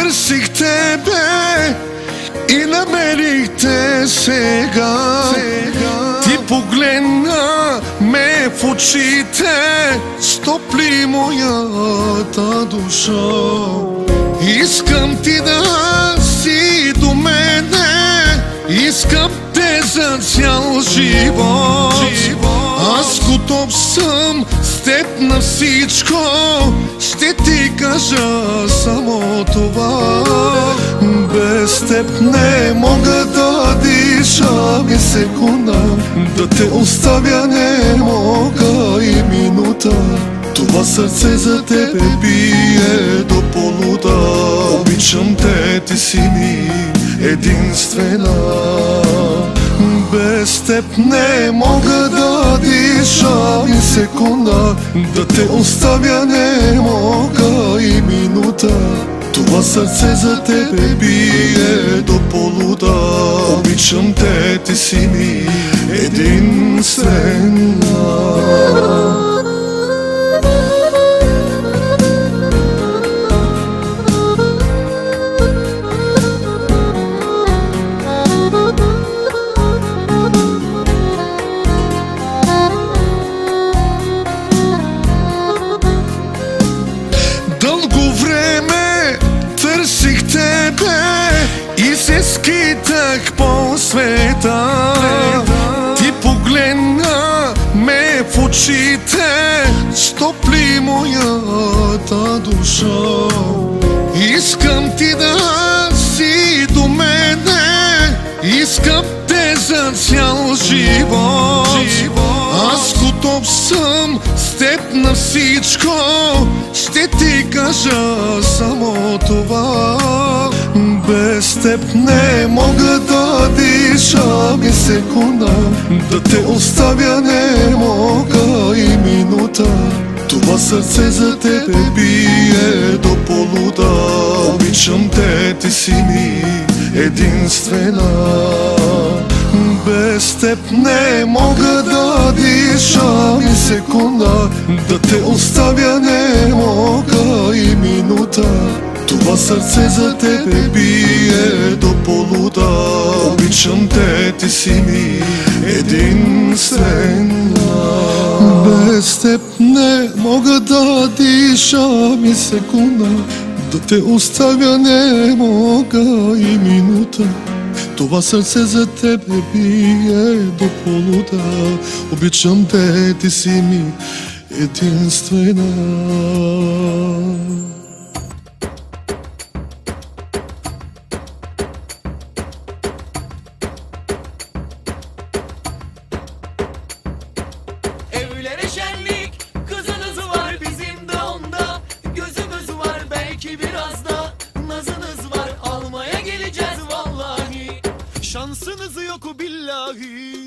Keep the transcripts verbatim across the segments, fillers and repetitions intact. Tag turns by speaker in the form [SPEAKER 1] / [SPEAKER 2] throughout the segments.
[SPEAKER 1] Търсих тебе и намерих те сега. Ти погледна ме в очите, стопли моята душа. Искам ти да си до мене, искам те за цял живот. Аз готов съм с теб на всичко, ще ти кажа само това. Без теб не мога да дишам и секунда, да те оставя не мога и минута. Това сърце за тебе бие до полуда. Обичам те, ти си ми единствена. Без теб не мога да дишам и секунда, да те оставя не мога и минута. Това сърце за тебе бие до полуда. Обичам те, ти си ми единствена. Дълго време търсих тебе и се скитах по света. Ти погледна ме в очите, стопли моята душа. Искам ти да си до мене, искам те за цял живот. Аз готов съм с теб на всичко, ще ти кажа само това. Без теб не мога да дишам и секунда, да те оставя не мога и минута. Това сърце за тебе бие до полуда. Обичам те, ти си ми единствена. Без теб не мога да дишам и секунда, да те оставя не мога и минута. Това сърце за тебе бие до полуда. Обичам те, ти си ми единствена. Без теб не мога да дишам и секунда, да те оставя не мога и минута. Това сърце за тебе бие до полуда. Обичам те, ти си ми единствена.
[SPEAKER 2] Evlere şenlik, kızınız var bizim de onda. Gözümüz var belki biraz da, nazınız var almaya geleceğiz vallahi. Şansınız yok billahi.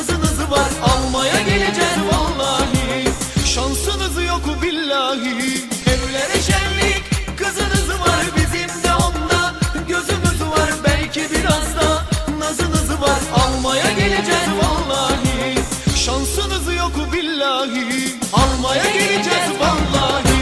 [SPEAKER 2] nazınız var, almaya geleceğiz vallahi. Şansınız yok billahi. Evlere şenlik, kızınız var, bizim de onda gözümüz var, belki biraz da nazınız var, almaya geleceğiz vallahi. Şansınız yok billahi, almaya geleceğiz vallahi.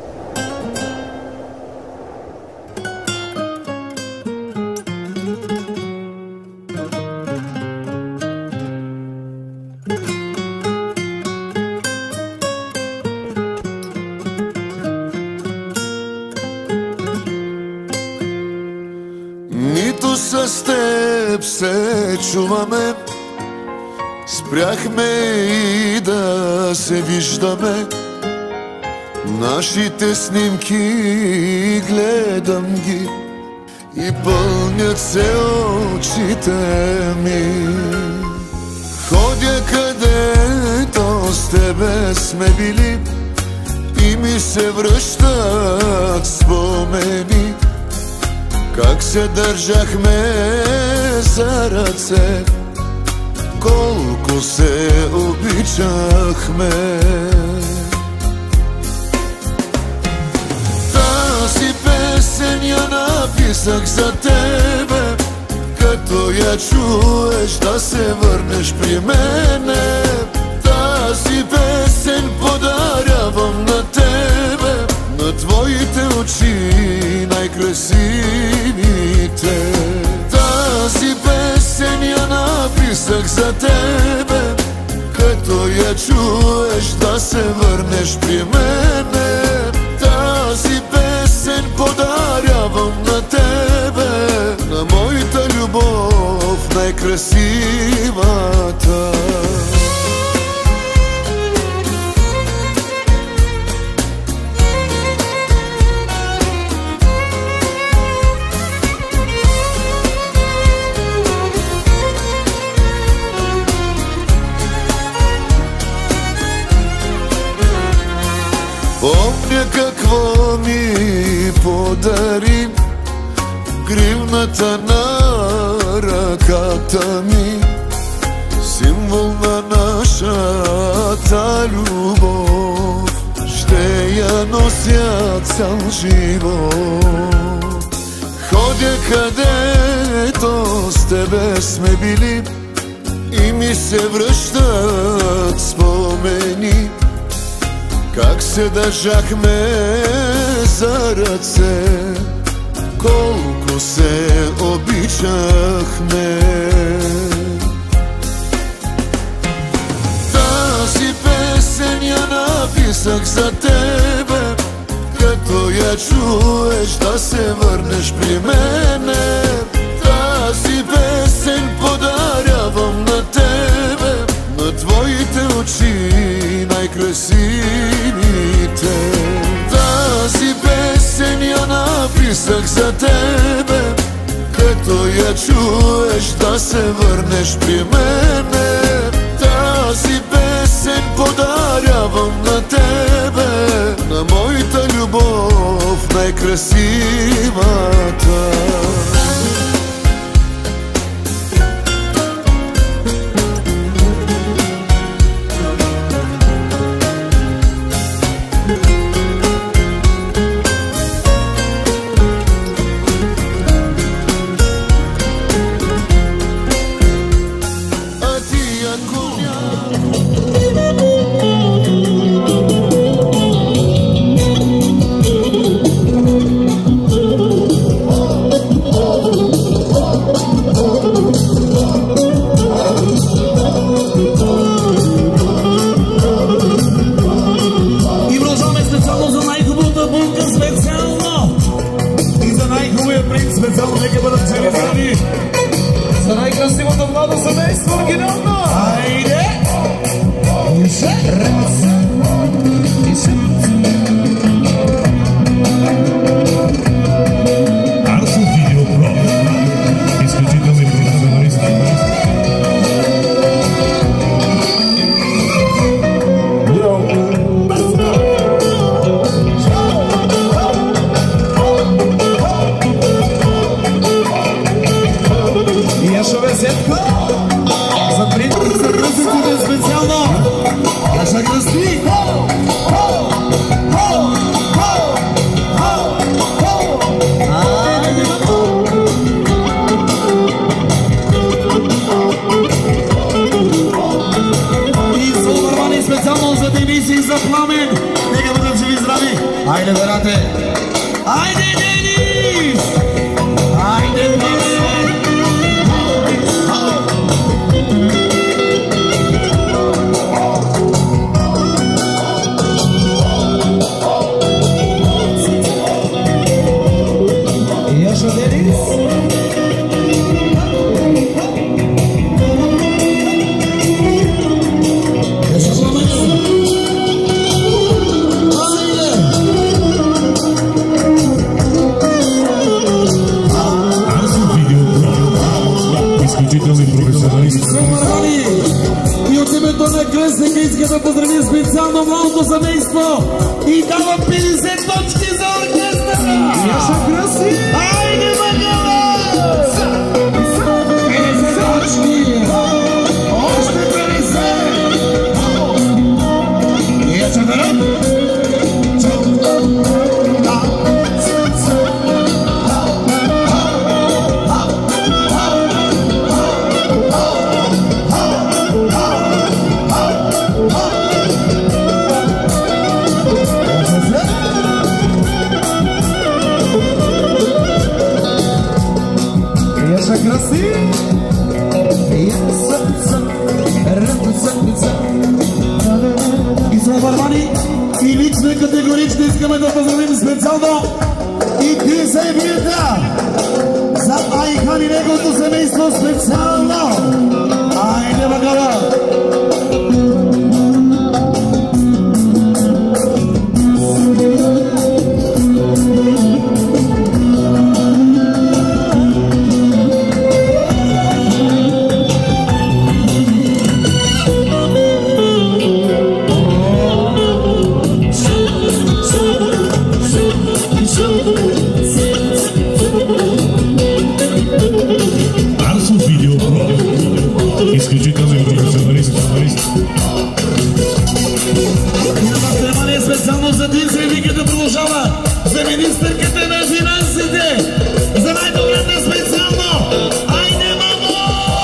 [SPEAKER 1] Нито с теб се чуваме, спряхме и да се виждаме. Нашите снимки гледам ги и пълнят се очите ми. Ходя където с тебе сме били и ми се връщат спомени, как се държахме за ръце, колко се обичахме. Тази песен я написах за тебе, като я чуеш да се върнеш при мене. Тази песен подарявам на тебе, на твоите очи най-красивите. Тази песен я написах за тебе, като я чуеш да се върнеш при мене. Тази песен подарявам на тебе, на моята любов най-красивата. Помня какво ми подари гривната на ръката ми, символ на нашата любов. Ще я нося цял живот. Ходя където с тебе сме били и ми се връщат спомени, как се държахме за ръце, колко се обичахме. Тази песен я написах за тебе, като я чуеш да се върнеш при мене. Тази песен подарявам на тебе, на твоите очи най-красивите. Тази песен я написах за тебе, като я чуеш да се върнеш при мене. Тази песен подарявам на тебе, на моята любов най-красивата.
[SPEAKER 3] За най-красивото младо семейство оригинално! Хайде! Арсо Видео Про. Изключителни професионалисти. За Haydi Berat'e. Haydi Deniz. Haydi Deniz. Yaşa Deniz.
[SPEAKER 4] И от името на кръстника иска да поздравим специално младото семейство и дава петдесет точки за оркестъра! Яша Кръси! Хайде, Магала! петдесет точки! Още петдесет! Яша Кръси! И сме вървани и лично и категорично искаме да поздравим специално и Дизайвията за Айхан и неговото семейство специално. Айде, Магала!
[SPEAKER 3] Изключително професионалист.
[SPEAKER 4] Внимание специално за Дизайвията продължава за министърката на финансите. За най-добрата специално. Айде, мамо!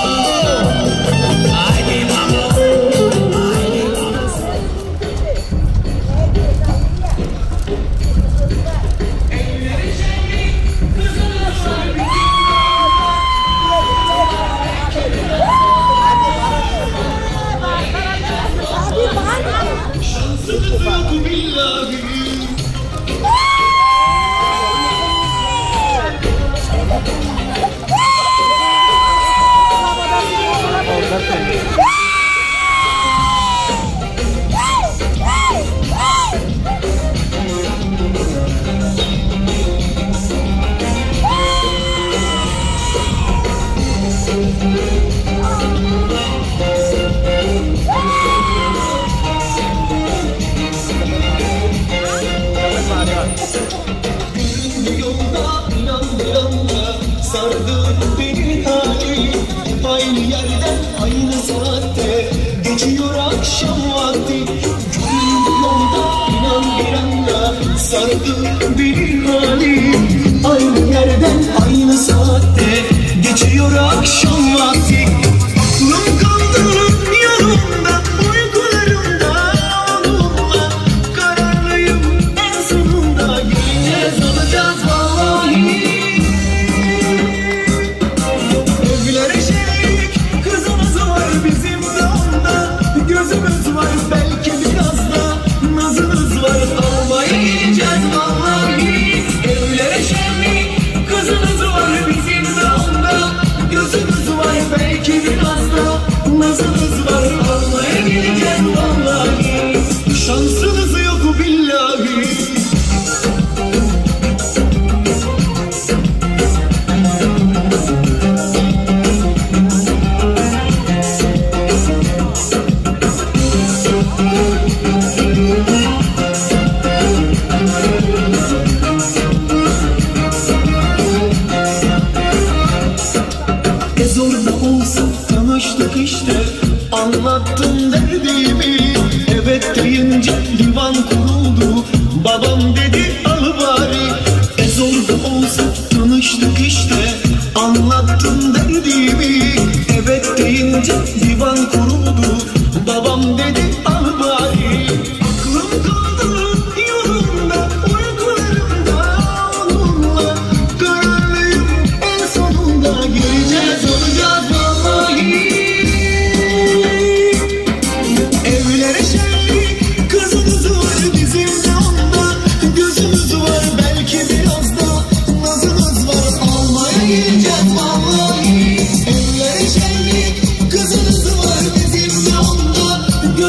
[SPEAKER 4] Айде, мамо! Айде, мамо!
[SPEAKER 2] Babam dedi al bari, aklım kaldı yolunda, uyku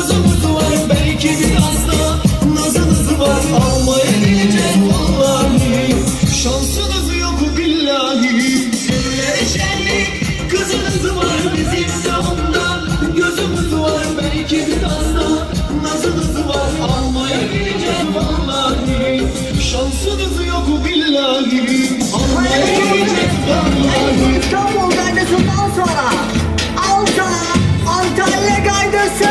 [SPEAKER 2] gözümüz var, belki biraz da nazınız var. Almaya geleceğiz vallahi, şansınız yok billahi. Ellere şenlik, kızınız var bizim de ondan. Gözümüz var, belki biraz da nazınız var. Almaya geleceğiz vallahi, şansınız yok billahi. Almaya geleceğiz vallahi.
[SPEAKER 5] İstanbul gaydasından sonra Alta Antalya gaydası.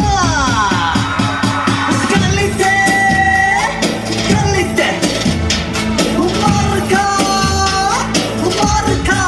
[SPEAKER 5] Kalite, kalite. Bu marka, bu marka.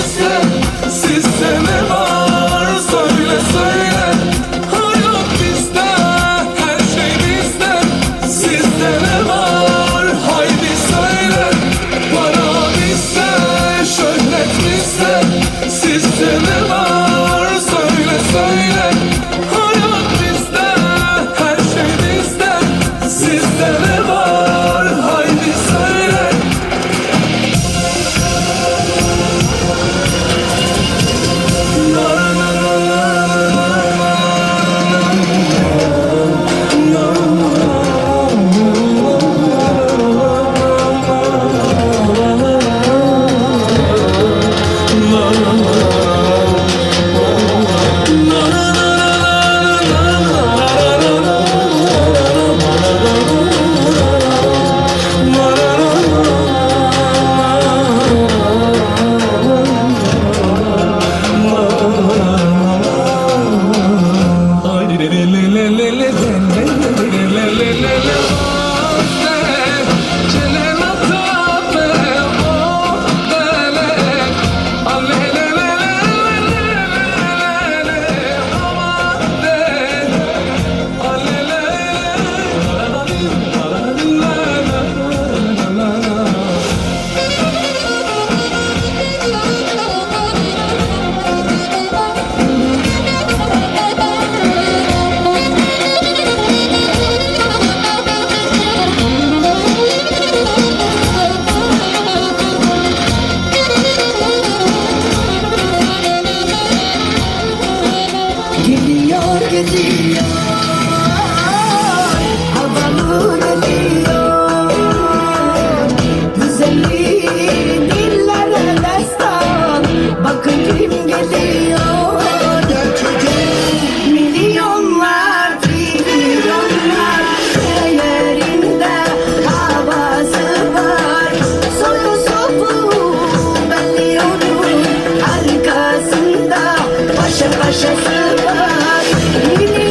[SPEAKER 2] bizde, sizde ne var? Söyle söyle. Hayat bizde, her şey bizde. Sizde ne var? Haydi söyle. Para bizde, şöhret bizde. Sizde ne var? Söyle söyle. Hayat bizde, her şey bizde. Sizde ne var? Haydi söyle.
[SPEAKER 5] Gidiyor gidiyor, havalı geliyor. Güzelliğin dillere destan, bakın kim geliyor. Milyonlar, trilyonlar, ellerinde havası var. Soyu sopu belli onun arkasında, paşa paşası var.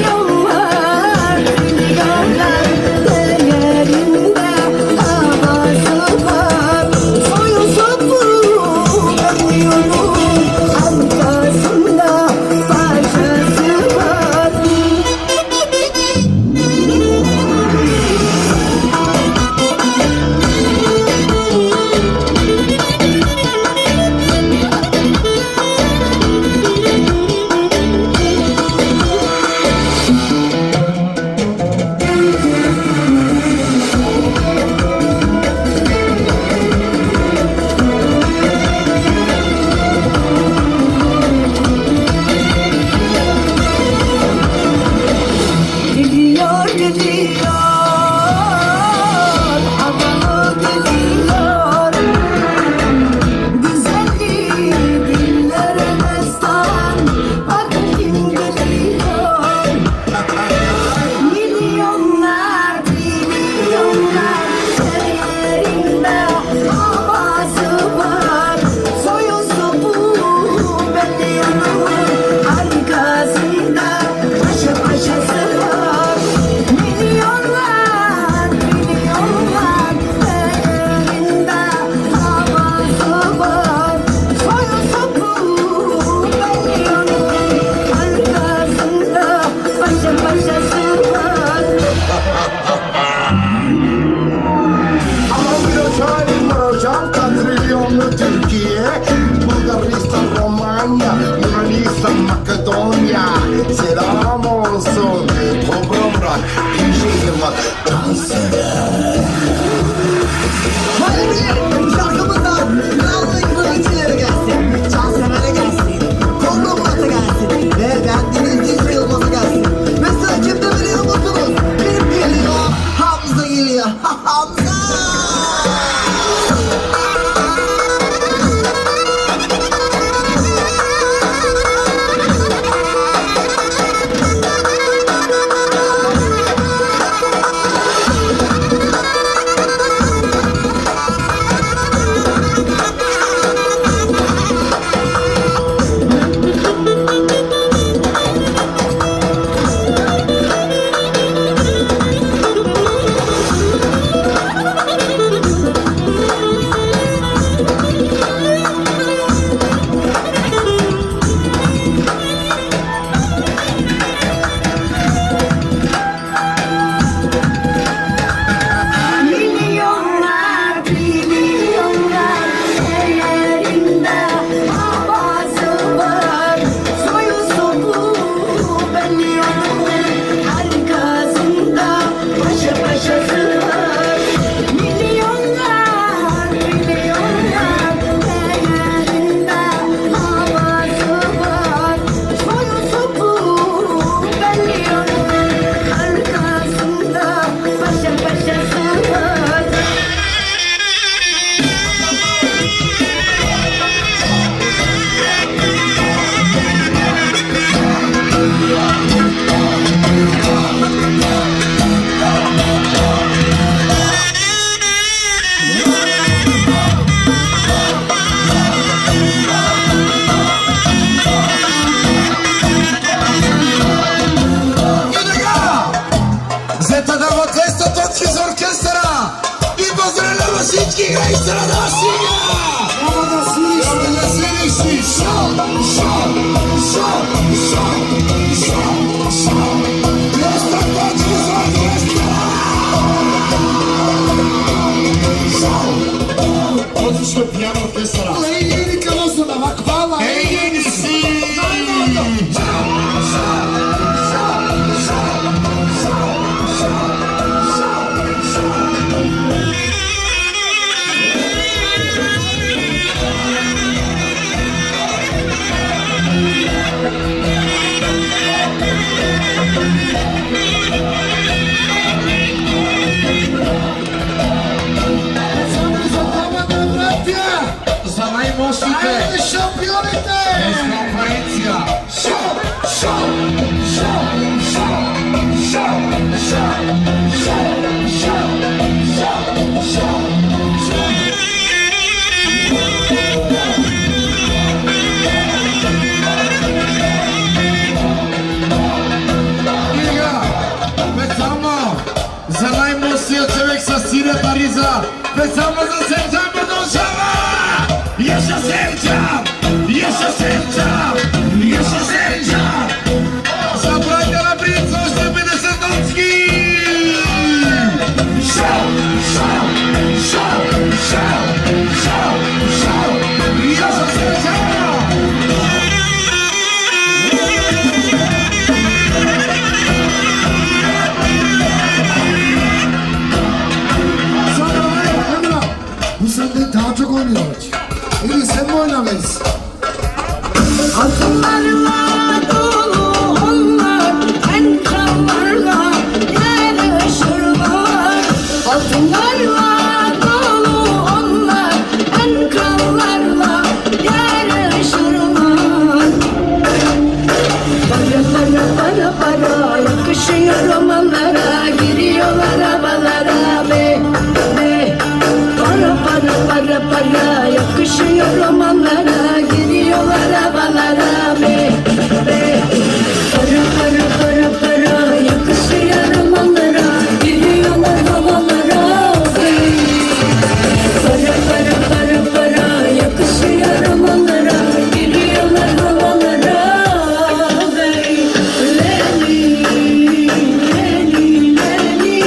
[SPEAKER 4] Tranquillamente! Conferenza! Show! Show! Show! Show! Show! Show! Show! Show! Show! Show!
[SPEAKER 3] Za najmocniej człowiek sa Sire Pariza. Pesamo za serca Podążała. Jeszcze serca, jeszcze serca, jeszcze serca. Zabrania na blico, żeby nie Sendocki. Show, show, show, show, show, show. Jeszcze serca.
[SPEAKER 4] Sen de daha çok oynuyorlar. İyi sen mi oynamayız?
[SPEAKER 5] Altınlarla dolu onlar, en krallarla yarışırlar. Altınlarla dolu onlar, en krallarla yarışırlar. Para para para para yakışıyor romanlara, giriyorlar havalara be be. Para para para para yakışıyor romanlara, giriyorlar havalara be be. Para para para para yakışıyor romanlara, giriyorlar havalara be. Para para para para yakışıyor romanlara, giriyorlar havalara be. Leni leni leni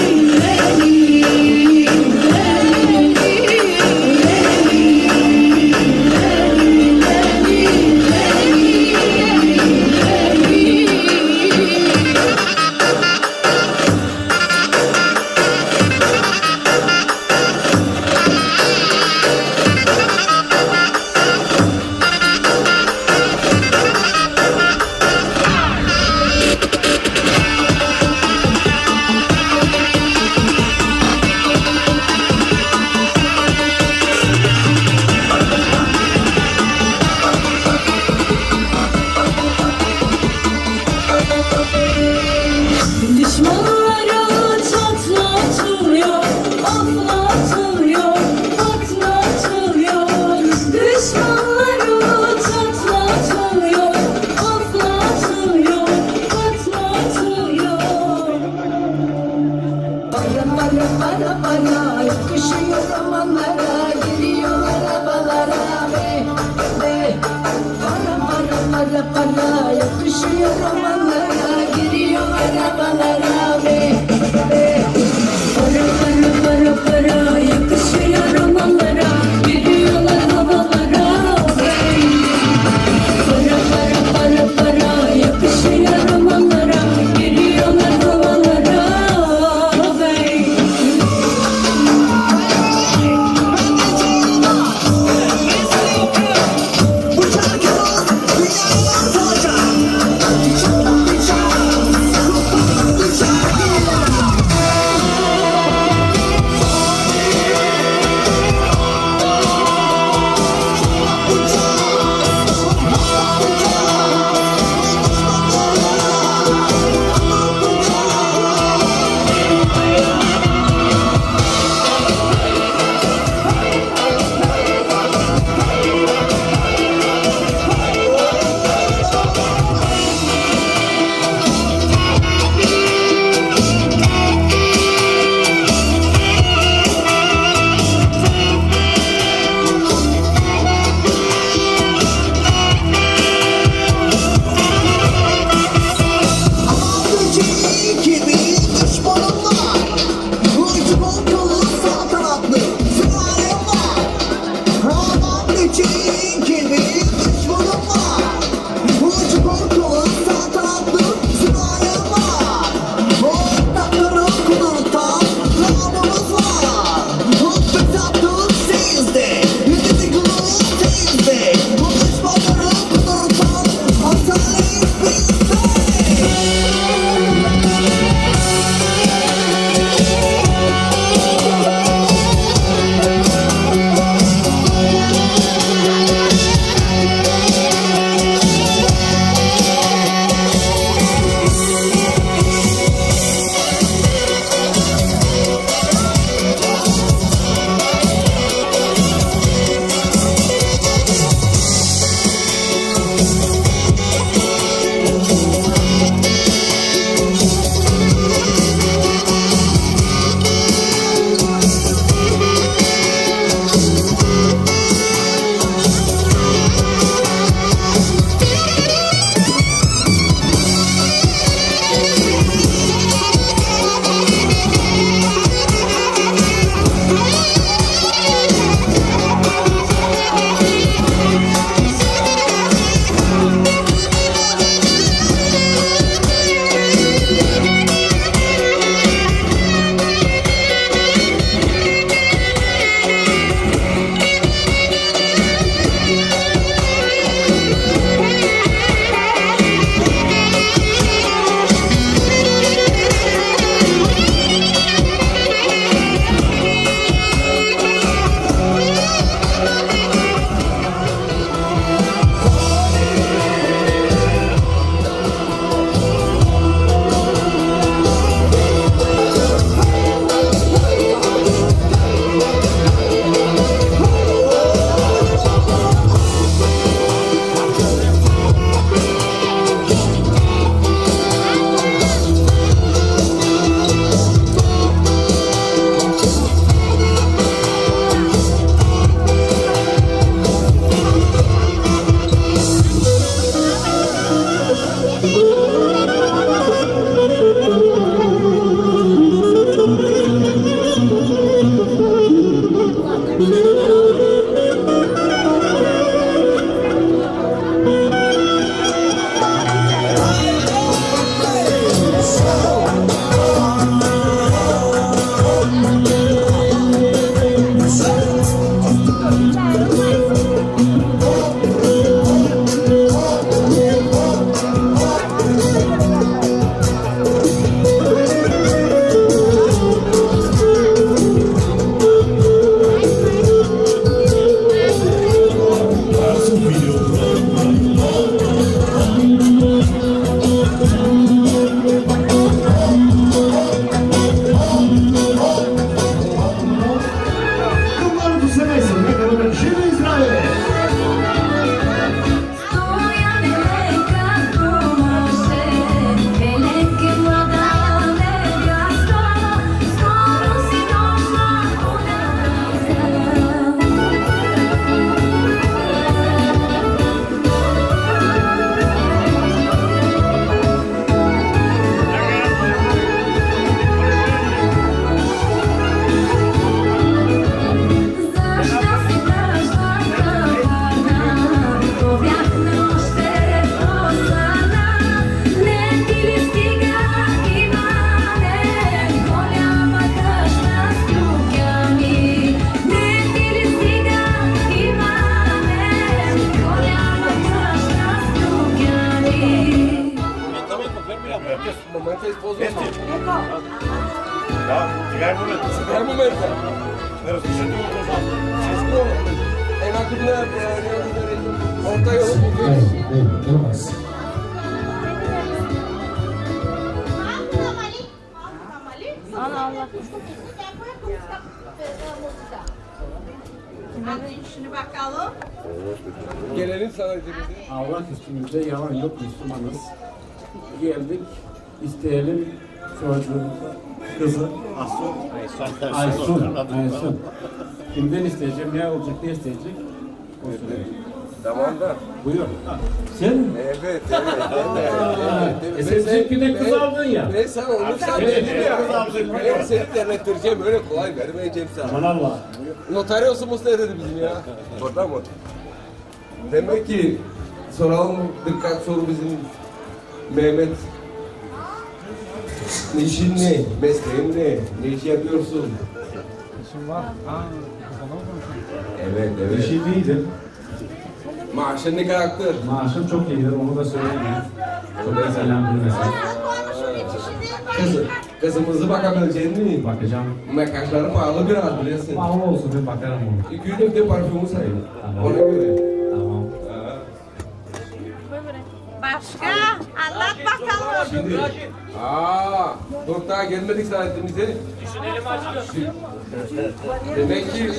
[SPEAKER 5] Düşmanlara çatlatıyor, atlatıyor, atlatıyor. Düşmanlara çatlatıyor, atlatıyor, atlatıyor. Para para para para yakışıyor romanlara, giriyorlar havalara be be. Para para para para yakışıyor romanlara, giriyorlar havalara be be. Para para para para yakışıyor romanlara, giriyorlar havalara be. Para para para para yakışıyor romanlara, giriyorlar havalara be.
[SPEAKER 4] Bu şarkı dünyalar tanıyacak.
[SPEAKER 6] momento è sposo.
[SPEAKER 7] Ya, llega el momento.
[SPEAKER 6] È il momento.
[SPEAKER 7] Pero si se tuvo los ojos.
[SPEAKER 6] È una turna orta yolu buluyor.
[SPEAKER 8] Allah Allah.
[SPEAKER 9] Şimdi bakalım.
[SPEAKER 6] Gelelim sana dedi.
[SPEAKER 10] Allah üstümüzde yalan yok, Müslümanız. Geldik, isteyelim çocuğumuzu, kızı Asun. Aysun. Aysun. Kimden isteyeceğim, ne olacak, ne isteyecek? O söyleyecek.
[SPEAKER 6] Tamam da.
[SPEAKER 10] Buyur. Sen?
[SPEAKER 6] Evet, evet, evet. evet.
[SPEAKER 10] E sen bizimkine kız aldın ya.
[SPEAKER 6] Ben sana onu sen dedim ya. Ben seni terlettireceğim, öyle kolay vermeyeceğim sana.
[SPEAKER 10] Aman Allah.
[SPEAKER 6] Notariyosu Mustafa dedi bizim ya. Orada mı? Demek ki soralım birkaç soru bizim Mehmet. İşin ne? Mesleğin ne? Ne iş yapıyorsun?
[SPEAKER 11] İşim var. Aa,
[SPEAKER 6] Evet, evet.
[SPEAKER 10] İşim iyidir.
[SPEAKER 6] Maaşın ne kadardır?
[SPEAKER 10] Maaşım çok iyidir, onu da söyleyeyim. Çok da selam bilmesin.
[SPEAKER 6] Kızı, kızımızı bakabilecek mi?
[SPEAKER 10] Bakacağım.
[SPEAKER 6] Makyajları pahalı biraz biliyorsun.
[SPEAKER 10] Pahalı olsun, bir bakarım onu.
[SPEAKER 6] Günlük de parfümü sayın.
[SPEAKER 10] Tamam.
[SPEAKER 6] Ona göre.
[SPEAKER 10] Tamam.
[SPEAKER 9] Başka? Anlat bakalım.
[SPEAKER 6] Şimdi, aa, dur daha gelmedik saatimize. Demek ki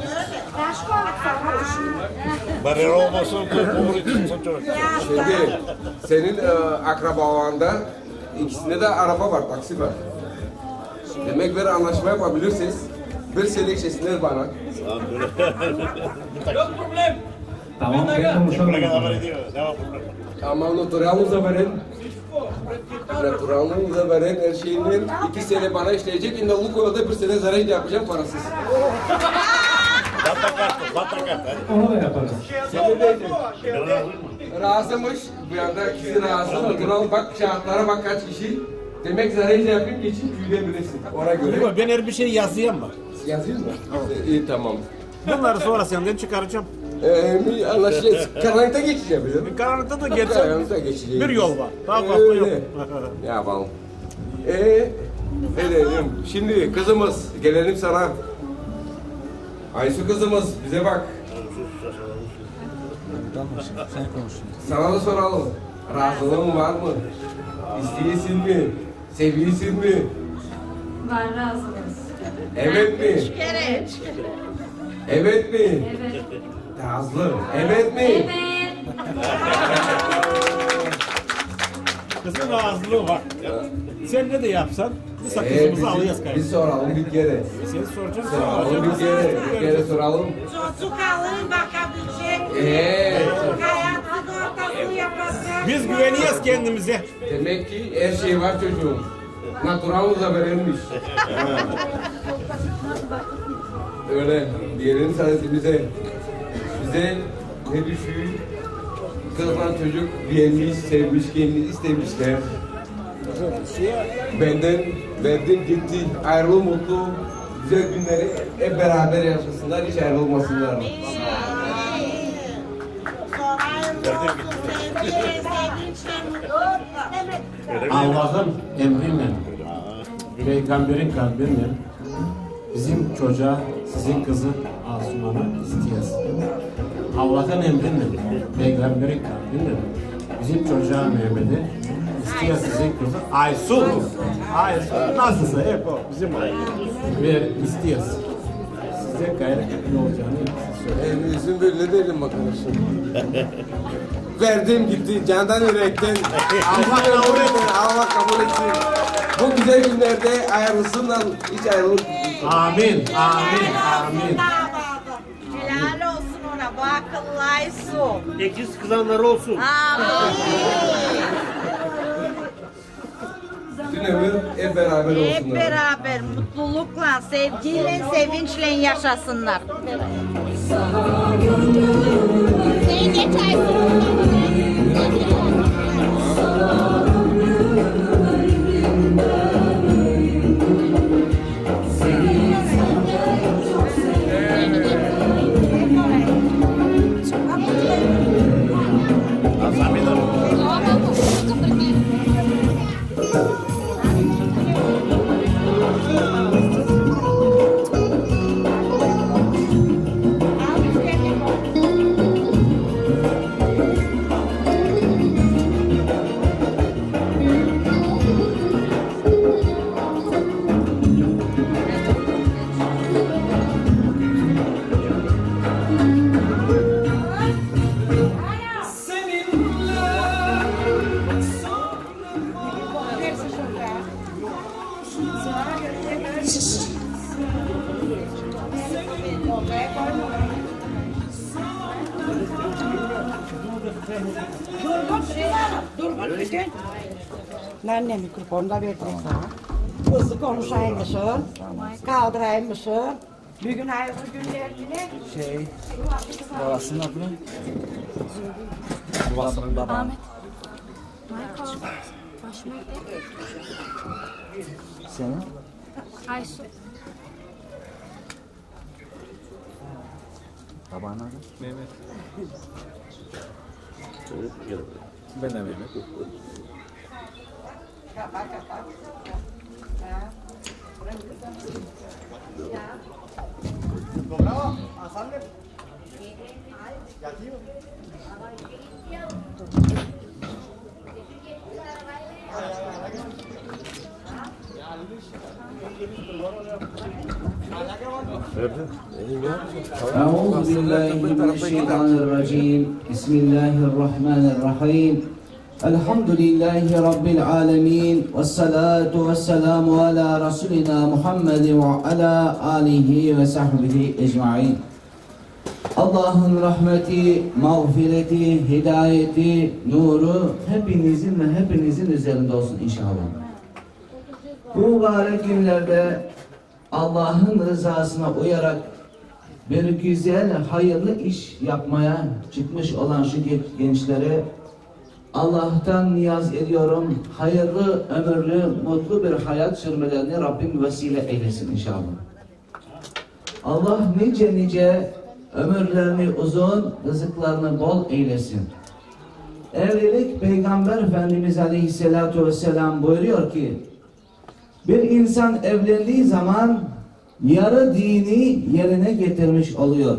[SPEAKER 7] Barrera olmasın, olur için çocuk.
[SPEAKER 6] şimdi senin e, akrabalarında ikisinde de araba var, taksi var. Demek bir anlaşma yapabilirsiniz. Bir sene içerisinde bana.
[SPEAKER 2] Yok problem.
[SPEAKER 10] Tamam, ben konuşalım.
[SPEAKER 7] Ne kadar ediyor? Ne var problem?
[SPEAKER 6] Ama notaryanınıza verin. Notaryanınıza verin her şeyini. İki sene bana işleyecek. İndallık koyada bir sene zarar yapacağım parasız.
[SPEAKER 7] Zaten kartı, zaten kartı.
[SPEAKER 10] Onu da yaparız.
[SPEAKER 6] Senin de razımış. Bu yanda kişi razı. Notaryan bak şartlara bak kaç kişi. Demek zarar yapayım geçin büyüyebilirsin. Ona göre.
[SPEAKER 7] Ben her bir şey yazayım mı?
[SPEAKER 6] Yazayım mı? İyi tamam.
[SPEAKER 7] Bunları sonra senden çıkaracağım.
[SPEAKER 6] Ee, anlaşılır. Karanlıkta geçeceğim.
[SPEAKER 7] Bir karanlıkta da geçsem
[SPEAKER 6] Karanlıkta geçeceğim.
[SPEAKER 7] bir yol var. Daha fazla yok.
[SPEAKER 6] Ne yapalım? Eee ne dedim? Şimdi kızımız gelelim sana. Aysu kızımız bize bak.
[SPEAKER 11] sen konuşun.
[SPEAKER 6] Sana da soralım. Razılığın var mı? İsteyesin mi? Seviyesin mi?
[SPEAKER 8] Var razıyız.
[SPEAKER 6] Evet mi?
[SPEAKER 9] Üç kere, üç kere.
[SPEAKER 6] Evet mi?
[SPEAKER 8] Evet.
[SPEAKER 6] Nazlı. Evet mi?
[SPEAKER 8] Evet.
[SPEAKER 7] Kızın ağızlığı var. Sen ne de yapsan biz
[SPEAKER 6] Ee,
[SPEAKER 7] kızımızı
[SPEAKER 6] bizim-
[SPEAKER 7] alacağız kayıp.
[SPEAKER 6] Biz soralım bir kere.
[SPEAKER 7] Seni soracağım.
[SPEAKER 6] Soralım bir kere. Bir kere soralım.
[SPEAKER 9] Çocuk alın bakabilecek.
[SPEAKER 6] Eee.
[SPEAKER 9] Hayat sigortası yapacak.
[SPEAKER 7] Biz güveniyoruz kendimize.
[SPEAKER 6] Demek ki her şey var çocuğum. Naturalımıza verilmiş. Öyle diyelim sadece bize. Bize ne düşüyor? Kızla çocuk beğenmiş, sevmiş, kendini istemişler. Benden verdim gitti. Ayrılı mutlu, güzel günleri hep beraber yaşasınlar, hiç ayrılmasınlar.
[SPEAKER 10] Allah'ın emriyle, Peygamberin kalbiyle bizim çocuğa, sizin kızı Asuman'ı istiyoruz. Allah'ın emriyle, Peygamberin kalbiyle bizim çocuğa Mehmet'i istiyor sizin kızı Aysun. Aysun nasılsa hep o bizim o. Ve istiyoruz. Size gayret ne olacağını söyleyeyim.
[SPEAKER 6] En izin belli değilim arkadaşım. Verdim gitti candan yürekten. Allah kabul etsin. Allah kabul etsin. Bu güzel günlerde ayrılsınlar, hiç ayrılıp.
[SPEAKER 10] Amin, amin, amin.
[SPEAKER 9] Helal olsun ona, bu akıllı Aysu.
[SPEAKER 7] İkiz kızanları olsun.
[SPEAKER 9] Amin.
[SPEAKER 6] Bütün ömür hep beraber
[SPEAKER 9] Hep
[SPEAKER 6] olsunlar.
[SPEAKER 9] beraber mutlulukla, sevgiyle, sevinçle yaşasınlar. Seni geç
[SPEAKER 7] Azami de.
[SPEAKER 12] Durgun Durgun bütün. Ben ne mikrofonda verdim sana. Hızlı konuşayım mısın? Kaldırayım mısın? Bugün hayırlı günlerine.
[SPEAKER 11] Şey, babasının adı ne? Babasının baba.
[SPEAKER 8] Ahmet. Michael. Başıma
[SPEAKER 11] Senin?
[SPEAKER 8] Aysu.
[SPEAKER 11] Babanın adı?
[SPEAKER 10] Mehmet.
[SPEAKER 11] Ben de Mehmet.
[SPEAKER 3] Bravo, Hasan Bey. Yatıyor.
[SPEAKER 13] أعوذ بالله من الشيطان الرجيم بسم الله الرحمن الرحيم الحمد لله رب العالمين والصلاة والسلام على رسولنا محمد وعلى آله وصحبه أجمعين. Allah'ın rahmeti, mağfireti, hidayeti, nuru hepinizin ve hepinizin üzerinde olsun inşallah. Bu mübarek günlerde Allah'ın rızasına uyarak bir güzel, hayırlı iş yapmaya çıkmış olan şu gençlere Allah'tan niyaz ediyorum. Hayırlı, ömürlü, mutlu bir hayat sürmelerini Rabbim vesile eylesin inşallah. Allah nice nice ömürlerini uzun, rızıklarını bol eylesin. Evlilik Peygamber Efendimiz Aleyhisselatü Vesselam buyuruyor ki bir insan evlendiği zaman yarı dini yerine getirmiş oluyor.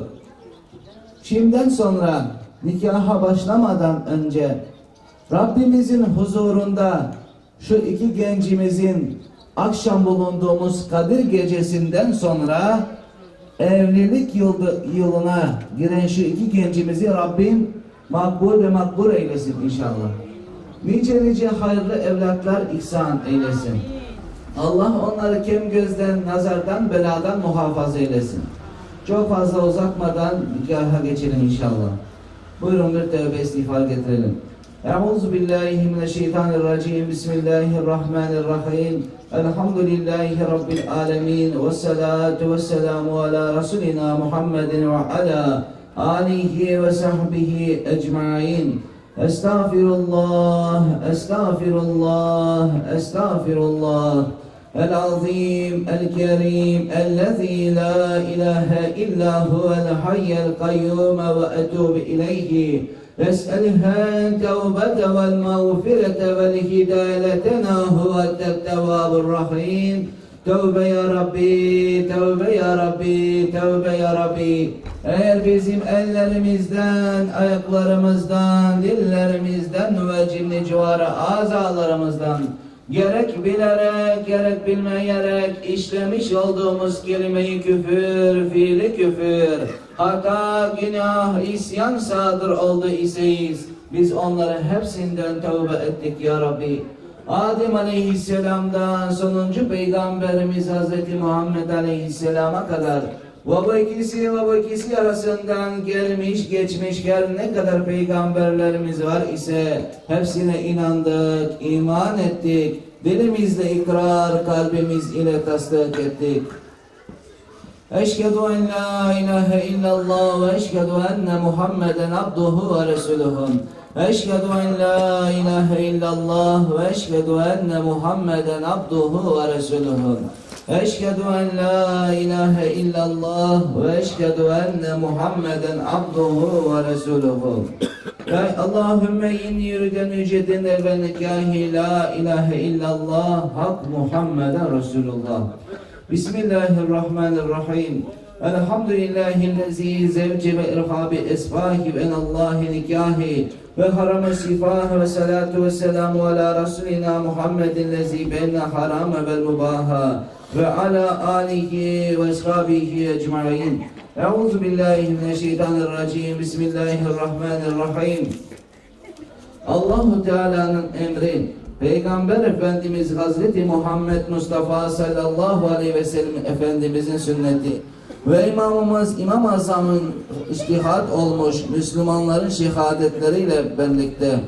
[SPEAKER 13] Şimdiden sonra nikaha başlamadan önce Rabbimizin huzurunda şu iki gencimizin akşam bulunduğumuz Kadir gecesinden sonra evlilik yılına giren şu iki gencimizi Rabbim makbul ve makbul eylesin inşallah. Nice nice hayırlı evlatlar ihsan eylesin. Allah onları kem gözden, nazardan, beladan muhafaza eylesin. Çok fazla uzatmadan nikaha geçelim inşallah. Buyurun bir tövbe istiğfar getirelim. Euzu billahi mineşşeytanirracim. Bismillahirrahmanirrahim. Elhamdülillahi rabbil alamin ve salatu vesselamu ala rasulina Muhammedin ve ala alihi ve sahbihi ecmaîn. Estağfirullah, estağfirullah, estağfirullah. El-azim, el-kerim, el-lezî la ilahe illa huvel hayyel kayyum ve etûbü ileyhi. Es'elhen tevbete vel mağfirete vel hidayetena huvet tevvabur rahim. Tövbe ya Rabbi, tövbe ya Rabbi, tövbe ya Rabbi. Eğer bizim ellerimizden, ayaklarımızdan, dillerimizden ve cimri civarı azalarımızdan gerek bilerek, gerek bilmeyerek işlemiş olduğumuz kelimeyi küfür, fiili küfür, hata, günah, isyan sadır oldu iseyiz. Biz onları hepsinden tövbe ettik ya Rabbi. Adem Aleyhisselam'dan sonuncu Peygamberimiz Hazreti Muhammed Aleyhisselam'a kadar ve bu ikisi ve bu ikisi arasından gelmiş geçmiş her ne kadar peygamberlerimiz var ise hepsine inandık, iman ettik, dilimizle ikrar, kalbimiz ile tasdik ettik. Eşhedü en la ilahe illallah ve eşhedü enne Muhammeden abduhu ve resuluhum. Eşhedü en la ilahe illallah ve eşhedü enne Muhammeden abduhu ve resuluhum. Eşhedü en la ilahe illallah ve eşhedü enne Muhammeden abduhu ve resuluhu. Allahümme inni yürüden ücretin evvel nikahi la ilahe illallah hak Muhammeden Resulullah. Bismillahirrahmanirrahim. Elhamdülillahillezî zevci ve irhabi esbahi ve enallahi nikahi ve haram-ı sifah ve salatu ve selamu ala Resulina Muhammedin lezî benne haram vel mubaha ve ala alihi ve ashabihi ecma'in. Euzu billahi mineşşeytanirracim. Bismillahirrahmanirrahim. Allahu Teala'nın emri, Peygamber Efendimiz Hazreti Muhammed Mustafa sallallahu aleyhi ve sellem Efendimizin sünneti, ve imamımız İmam Azam'ın içtihat olmuş Müslümanların şehadetleriyle birlikte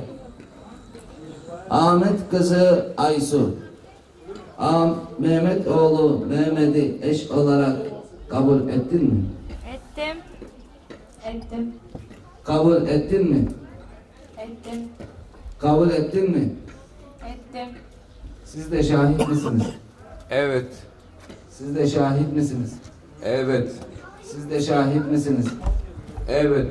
[SPEAKER 13] Ahmet kızı Aysu, Am Mehmet oğlu Mehmet'i eş olarak kabul ettin mi?
[SPEAKER 8] Ettim. Ettim.
[SPEAKER 13] Kabul ettin mi?
[SPEAKER 8] Ettim.
[SPEAKER 13] Kabul ettin mi?
[SPEAKER 8] Ettim.
[SPEAKER 13] Siz de şahit misiniz?
[SPEAKER 6] Evet.
[SPEAKER 13] Siz de şahit misiniz?
[SPEAKER 6] Evet.
[SPEAKER 13] Siz de şahit misiniz?
[SPEAKER 6] Evet.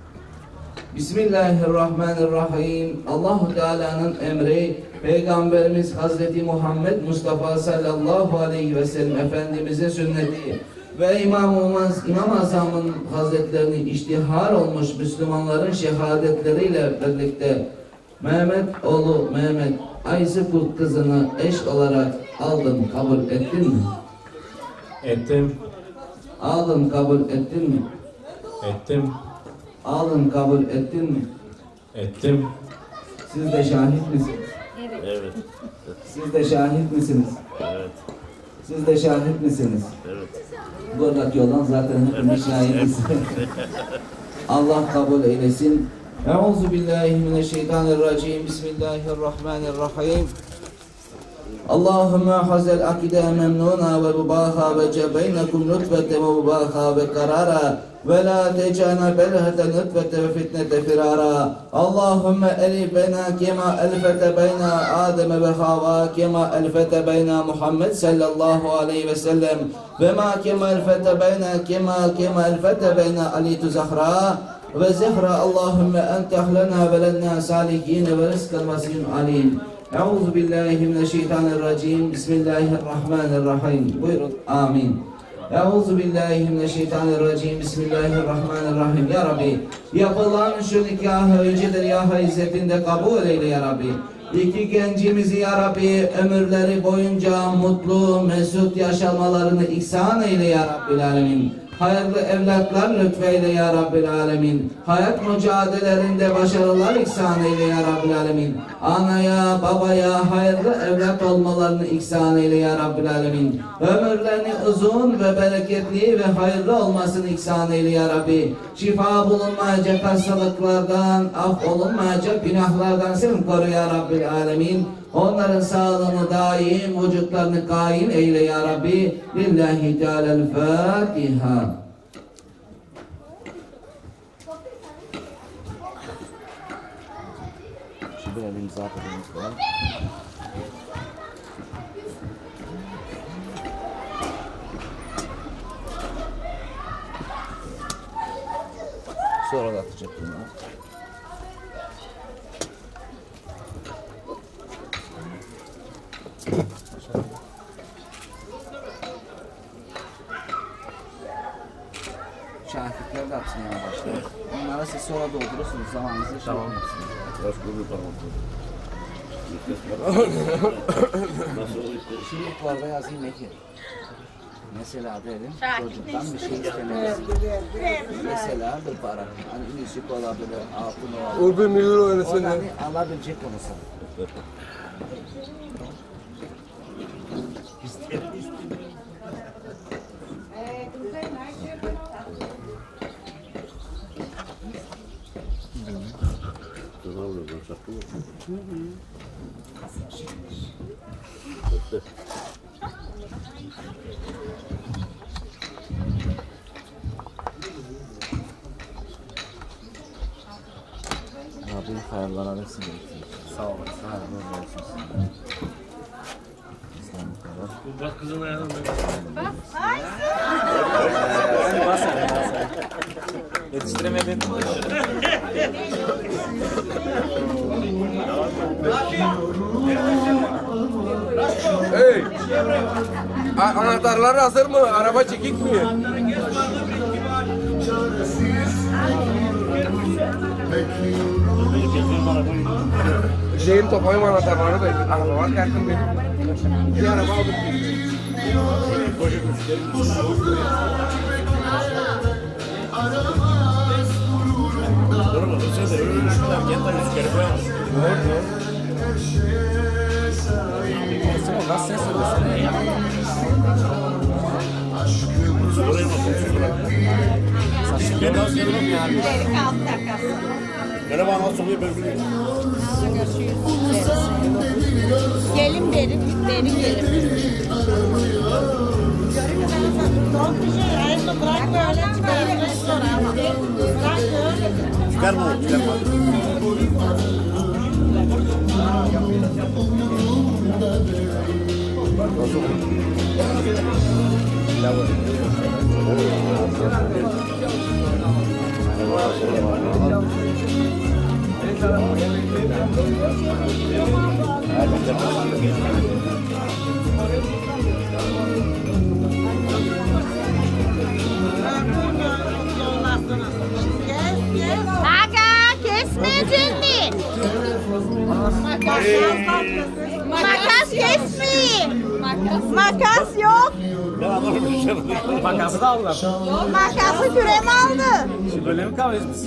[SPEAKER 13] Bismillahirrahmanirrahim. Allahu Teala'nın emri, Peygamberimiz Hazreti Muhammed Mustafa sallallahu aleyhi ve sellem Efendimiz'in sünneti ve imamımız İmam Azam'ın hazretlerini iştihar olmuş Müslümanların şehadetleriyle birlikte Mehmet oğlu Mehmet Aysu Kurt kızını eş olarak aldın, kabul ettin mi?
[SPEAKER 10] Ettim.
[SPEAKER 13] Aldın, kabul ettin mi?
[SPEAKER 10] Ettim.
[SPEAKER 13] Aldın, kabul ettin mi?
[SPEAKER 10] Ettim.
[SPEAKER 13] Siz de şahit misiniz?
[SPEAKER 8] Evet.
[SPEAKER 10] Evet.
[SPEAKER 13] Siz de şahit misiniz?
[SPEAKER 10] Evet.
[SPEAKER 13] Siz de şahit misiniz?
[SPEAKER 10] Evet.
[SPEAKER 13] Buradaki olan zaten hepimiz şahidiz. Allah kabul eylesin. Euzubillahimineşşeytanirracim. Bismillahirrahmanirrahim. Allahümme hazel akide memnuna ve mubaha ve cebeynekum lütfete ve mubaha ve karara ve la tecana belhete lütfete ve fitnete firara. Allahümme elifena kema elfete beyna Adem ve Hava kema elfete beyna Muhammed sallallahu aleyhi ve sellem ve ma kema elfete beyna kema kema elfete beyna Ali Zahra ve Zehra. Allahümme entehlena ve lennâ salihin ve rizkal vasiyun alim. Euzubillahimineşşeytanirracim. Bismillahirrahmanirrahim. Buyurun. Amin. Euzubillahimineşşeytanirracim. Bismillahirrahmanirrahim. Ya Rabbi, yapılan şu nikahı öncedir ya izzetinde kabul eyle ya Rabbi. İki gencimizi ya Rabbi ömürleri boyunca mutlu, mesut yaşamalarını ihsan eyle ya Rabbil Alemin. Hayırlı evlatlar lütfeyle ya Rabbil Alemin. Hayat mücadelelerinde başarılar ihsan eyle ya Rabbil Alemin. Anaya, babaya hayırlı evlat olmalarını ihsan eyle ya Rabbil Alemin. Ömürlerini uzun ve bereketli ve hayırlı olmasını ihsan eyle ya Rabbi. Şifa bulunmayacak hastalıklardan, af olunmayacak günahlardan sen koru ya Rabbil Alemin. Onların sağlığını daim, vücutlarını kaim eyle ya Rabbi. Lillahi Teala'l-Fatiha.
[SPEAKER 11] Şimdi bir imza atabiliriz falan. Sonra da atacak bunu. Şahitleri de atsın yana başlayalım. Onlara siz sonra doldurursunuz, zamanınızı şey tamam. Yapmışsınız. Şimdi yukarıda yazayım Eki. Mesela derim, çocuktan bir şey istemeniz. Mesela bir para. Hani müzik olabilir, altın olabilir.
[SPEAKER 6] O bir milyon oynasın.
[SPEAKER 11] O da hani alabilecek onu sana. Abi hayırlar arasın. Sağ olun. Hayırlar olsun.
[SPEAKER 7] Bak kızın ayağına bak.
[SPEAKER 8] Bak.
[SPEAKER 11] Bas hadi bas hadi. Yetiştiremedim.
[SPEAKER 6] Hey! A- Anahtarlar hazır mı? Araba çekik mi? Şeyin toplayayım anahtarları da. Araba var yakın benim. Bir araba aldık biz.
[SPEAKER 7] Durma, sen de öyle düşünler. Kendi tanesi kere koyamazsın.
[SPEAKER 11] Nasıl ses söylesene ya?
[SPEAKER 7] Merhaba, nasıl oluyor ben bilmiyorum.
[SPEAKER 9] Gelin beri, beri gelin.
[SPEAKER 7] Çıkar mı? Çıkarma. Nasıl oluyor?
[SPEAKER 9] Aga kesmeyecek mi? Makas kesmeyin. Makas yok.
[SPEAKER 10] Makası da aldılar.
[SPEAKER 9] Makası kürem aldı.
[SPEAKER 10] Şimdi böyle mi kalıyoruz?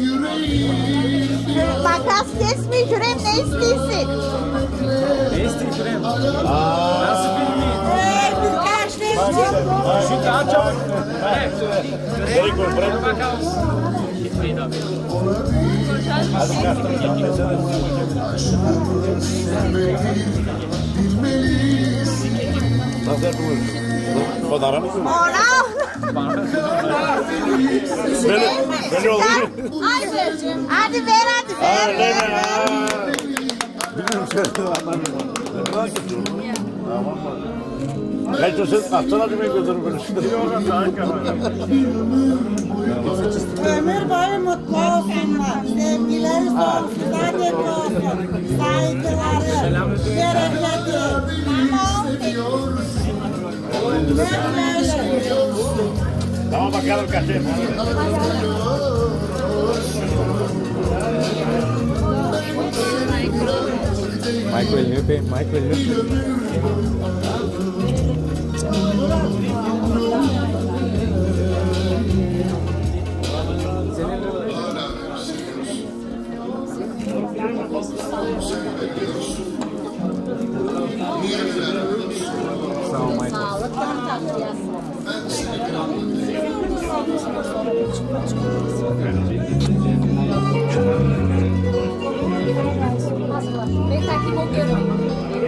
[SPEAKER 9] Makas kesmeyin kürem ne istiyorsun?
[SPEAKER 10] Ne istiyor kürem? Nasıl bilmeyin?
[SPEAKER 9] Eee biz karşılayacağız.
[SPEAKER 10] Şu kağıt çabuk.
[SPEAKER 7] Bırak bırak bırak.
[SPEAKER 10] Bakalım. Gitmeyin abi.
[SPEAKER 7] Hadi kaçtım. Nasıl yapılır? Badara mısın?
[SPEAKER 9] Ona.
[SPEAKER 7] Böyle, böyle olur mu?
[SPEAKER 9] Hadi ver, hadi ver, hadi ver. ver, ver.
[SPEAKER 7] Bilmiyorum sen anlamıyorum. Ne kadar kötü oldu? Tamam mı? Kaç olsun atsana cümle gözünü böyle şimdi. Yok
[SPEAKER 12] Ömür boyu mutlu olsunlar. Sevgileri sonsuzlar hep olsun. Saygıları, bereketi.
[SPEAKER 7] Tamam bakalım kaçayım.
[SPEAKER 10] Michael elini öpeyim. Michael elini öpeyim. Sağ ol Michael.
[SPEAKER 8] Vem cá aqui, boqueiro.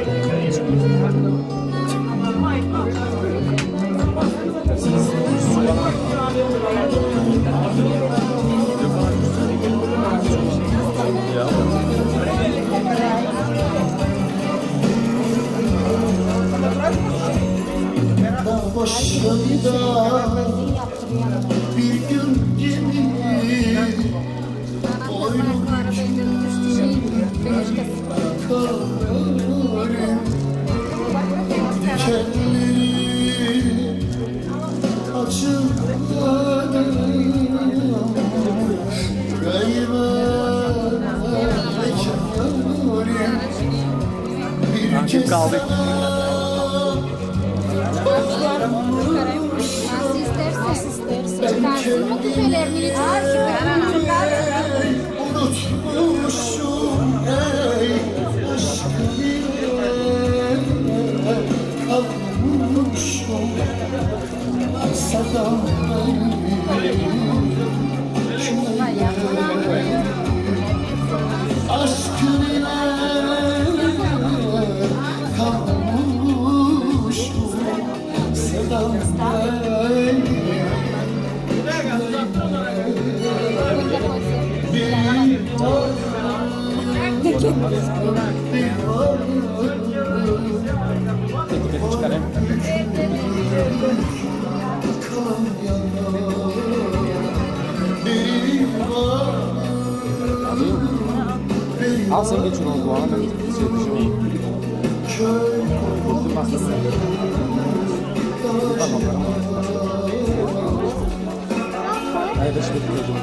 [SPEAKER 1] Başında bir gün gemi boynum kararım dikenleri açılmadı yüreğime bir kez
[SPEAKER 10] kaldık.
[SPEAKER 8] Nasıl istersen. Nasıl istersen. Çıkarsın mı küpelerini?
[SPEAKER 1] Unutmuşum ey aşkı bile kavuşmuşum sadan aşkı bile kavuşmuşum sadan
[SPEAKER 10] Al sen geç onu bu arada. Şey düşün. Kurtulmazsın. Tamam. Haydi şimdi gidelim.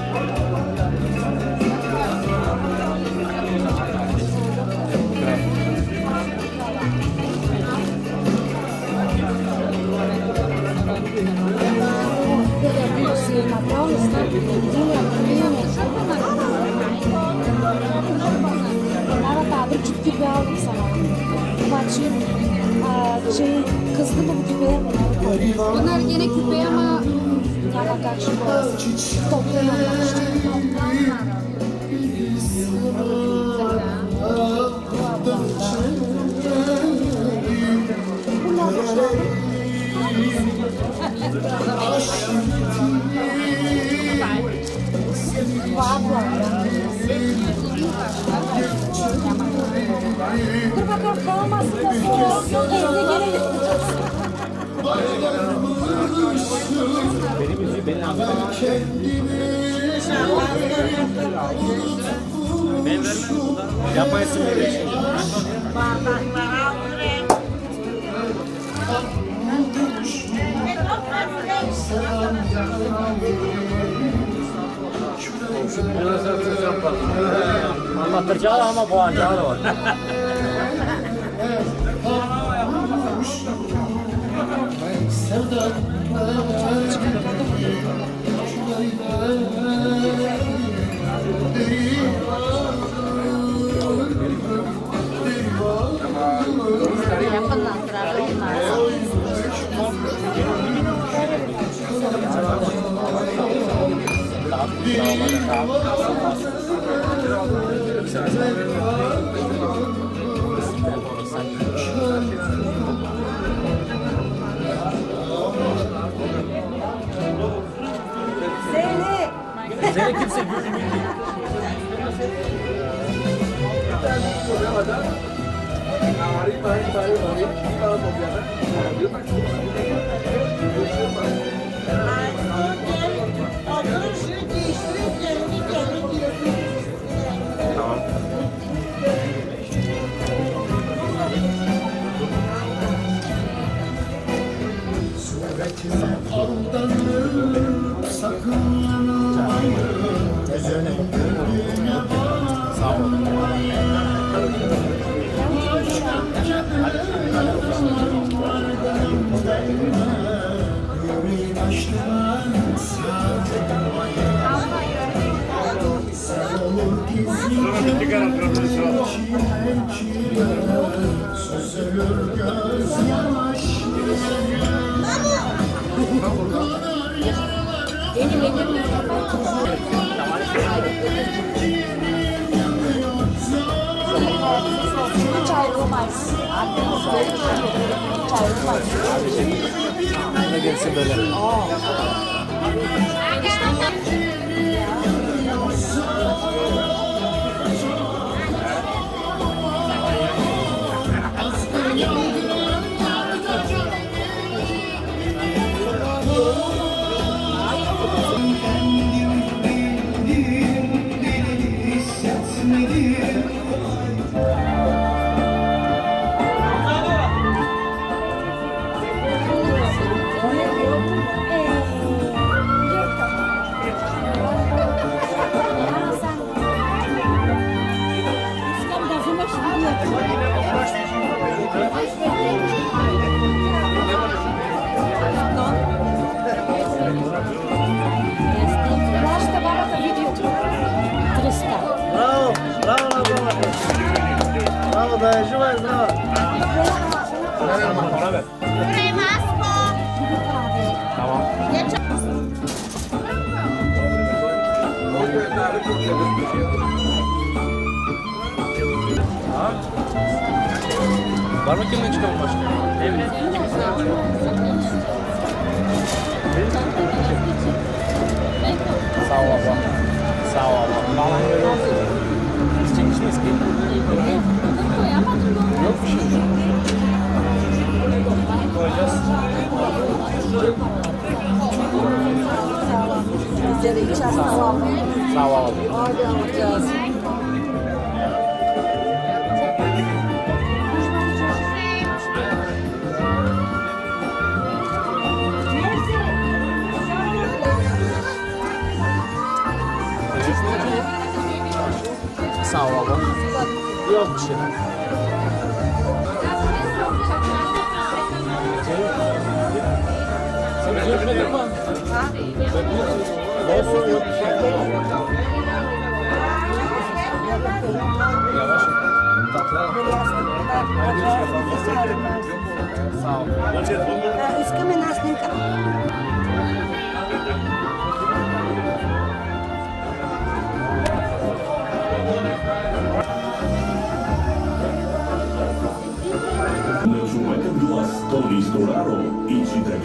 [SPEAKER 8] Küçük gibi aldım sana. Bakayım. Şey, kızdı mı bu küpeye? Bunlar gene küpeye ama yana kaçtı. Toplayamamış. Bunlar dur bakalım kalmasın da sonra evde gene yıkılacağız.
[SPEAKER 10] Benim yüzüğü benim ağzıma. Ben vermem burada. Yapmayasın böyle şey. Anlatacağı ama boğacağı da var.
[SPEAKER 8] Seni.
[SPEAKER 10] Seni kimse görmüyor.
[SPEAKER 3] Tamam. Sağ ol.
[SPEAKER 8] Benim elim hiç ayrılmaz. Hiç ayrılmaz.
[SPEAKER 10] Ne gelsin böyle.
[SPEAKER 3] Bravo, bravo, bravo. Bravo, dayıcı var, bravo.
[SPEAKER 10] Tamam. Var mı kimden çıkalım başka? Evet. Sağ ol abla. Sağ ol abla. Bana öyle olsun. Biz çekişmeyiz ki. Yok bir şey. Koyacağız.
[SPEAKER 8] Bizlere içer sağ ol.
[SPEAKER 10] Sağ ol abla.
[SPEAKER 8] Hadi alacağız.
[SPEAKER 10] Sağ ol abla. Yok bir şey. Sen görmedin mi? Olsun yok bir şey. Yavaş. Tatlı. Sağ ol.
[SPEAKER 12] Iskami nas din ka.
[SPEAKER 14] Człowiekiem głos to list Dorado i ci tak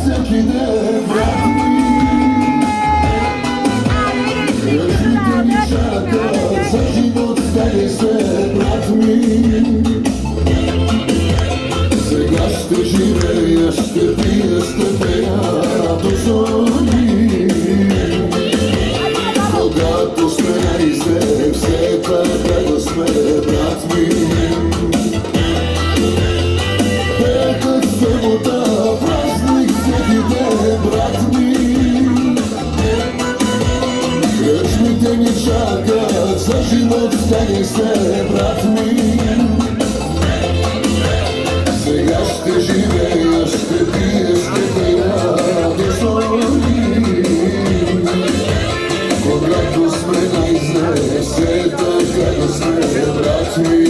[SPEAKER 3] всеки ден, брат ми. Ръжите ми чакат за живот, стане се, брат ми. Сега ще живея, ще пия, ще пея до зори. Когато сме най-зем, все пак да сме, брат ми. Пекът събота, празник всеки ден, брат ми. Кръчмите ни чакат, за живот стане се, брат ми. Сега ще живея, ще пия, ще пея до зори. Когато сме най-зле, все така да сме, брат ми.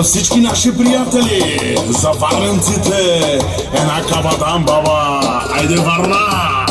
[SPEAKER 3] За всички наши приятели, за варненците, една кабадан баба, айде Варна!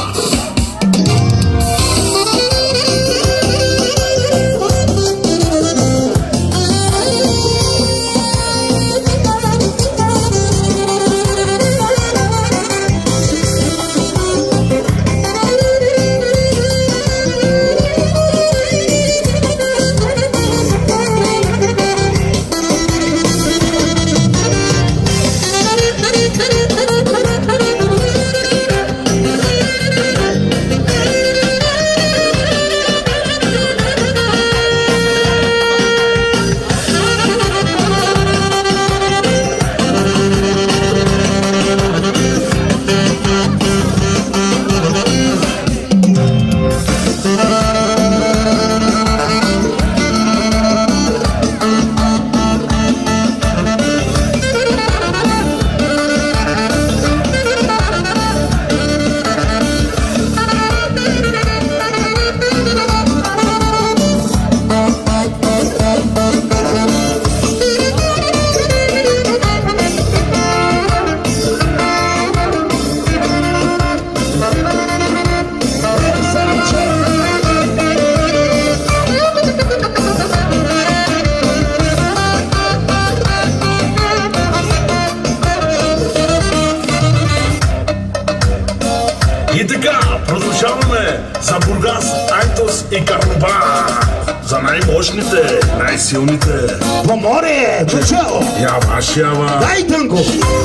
[SPEAKER 3] И така, продължаваме за Бургас, Айтос и Карнобар. За най-мощните, най-силните.
[SPEAKER 4] По море, чучело!
[SPEAKER 3] Ява, шява.
[SPEAKER 4] Дай тънко!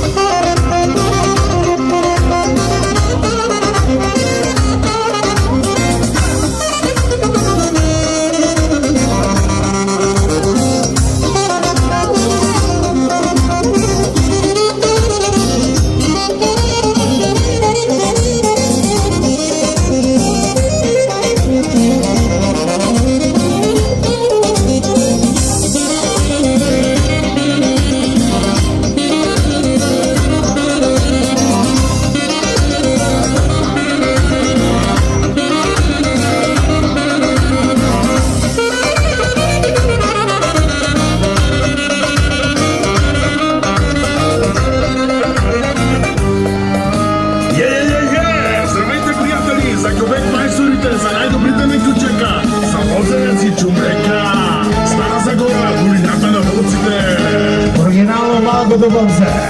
[SPEAKER 3] За най-добрите ми кучека, за возенец и чумека, Стара Загора, долината на вълците.
[SPEAKER 4] Оригинално малко до вълце.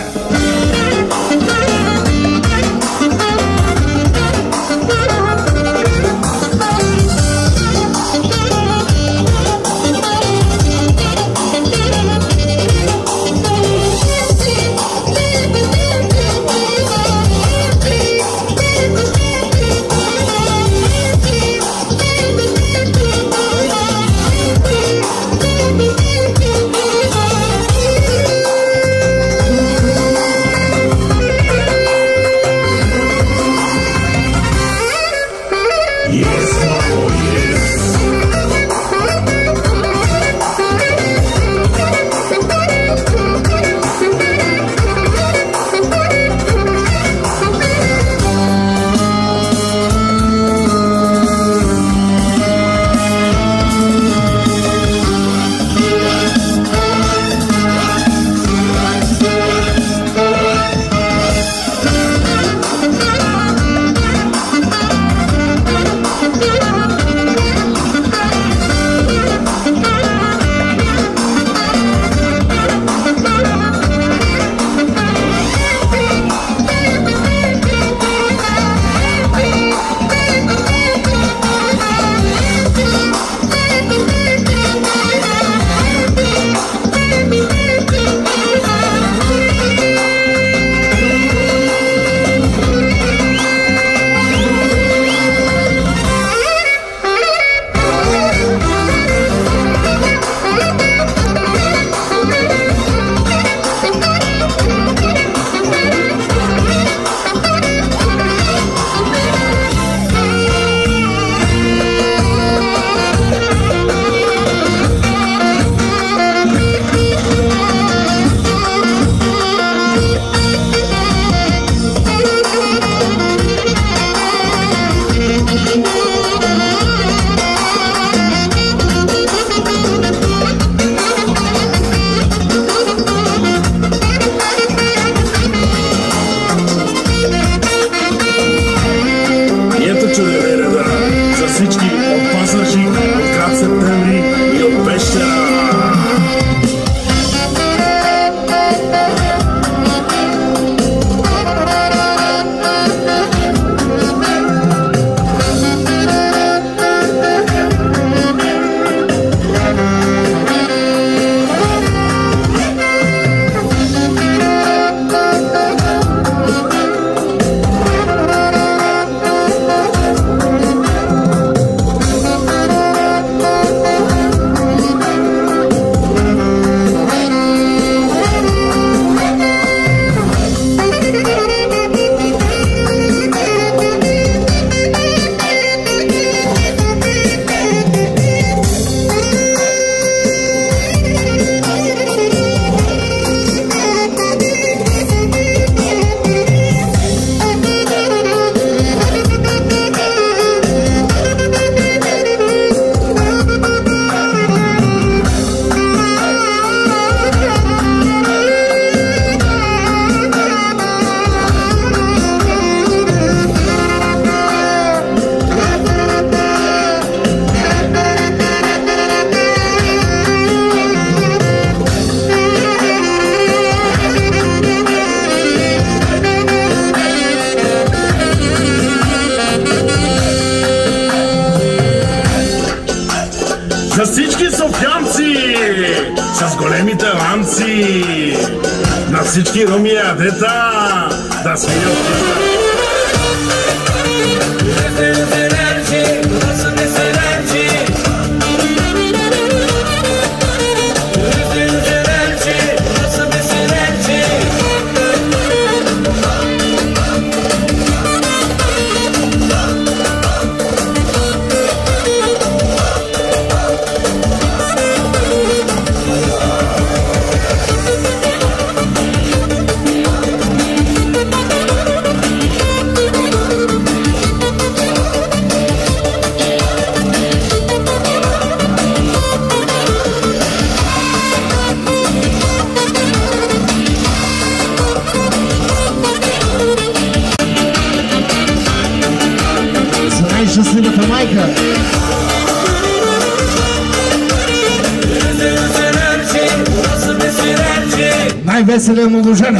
[SPEAKER 3] всички румиятета да свирят.
[SPEAKER 4] Щастливата майка. Най-веселия младоженец.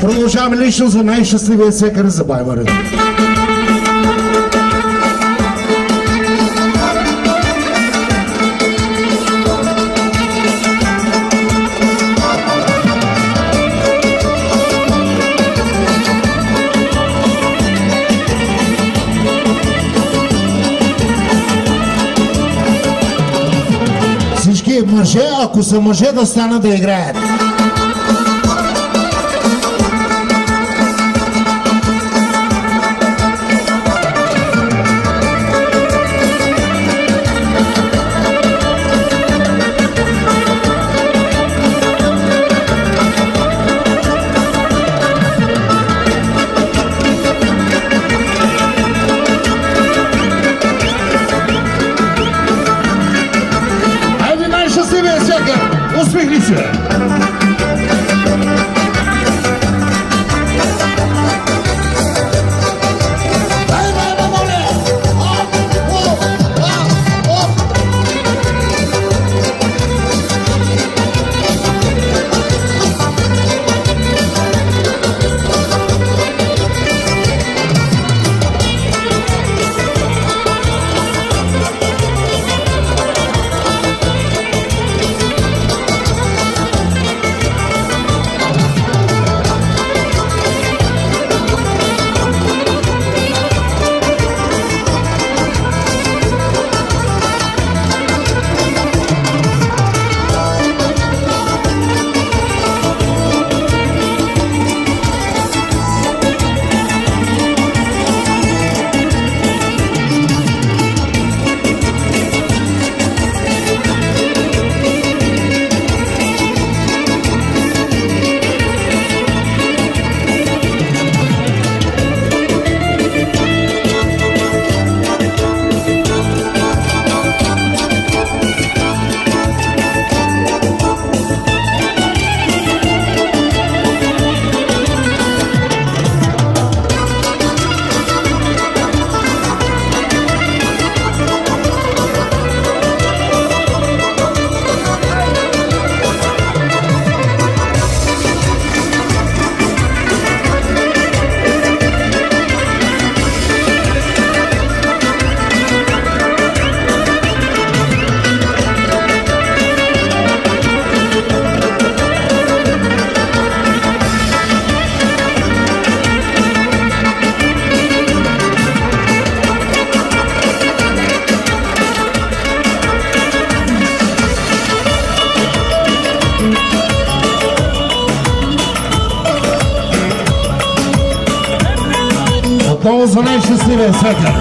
[SPEAKER 3] Продължаваме лично за най-щастливия секър за Байварен. Всички мъже, ако са мъже, да станат да играят. Усмихни се! Отново за най-щастливия секър.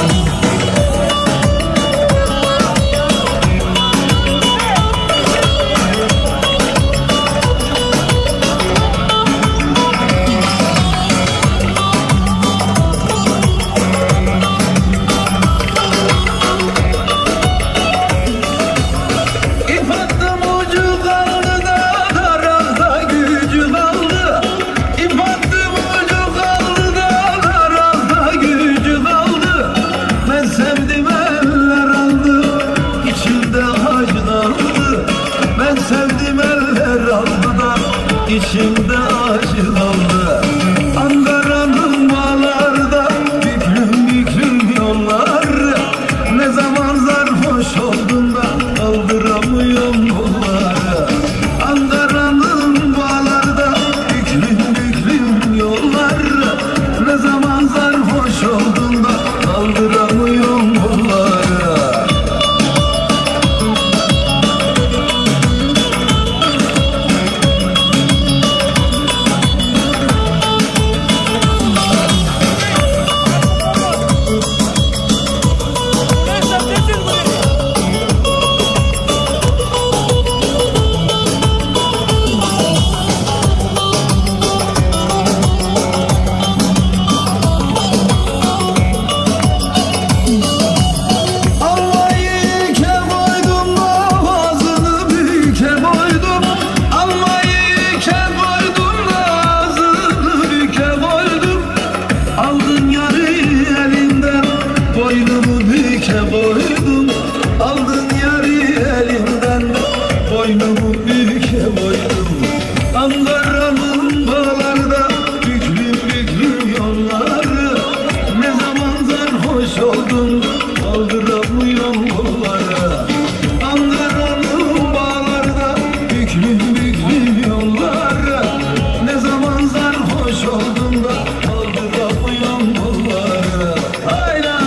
[SPEAKER 15] İçimde acılandı Ankara'nın bağlarda büklüm büklüm yollar Ne zaman sarhoş oldum da kaldıramıyorum yolları Ankara'nın bağlarda büklüm büklüm yollar Ne zaman sarhoş oldum da kaldıramıyorum yolları Boynumu büke boydum Ankara'nın bağlarda büklüm büklüm yollar. Ne zaman sarhoş oldum da aldı kapıyorum kolları. Hayda.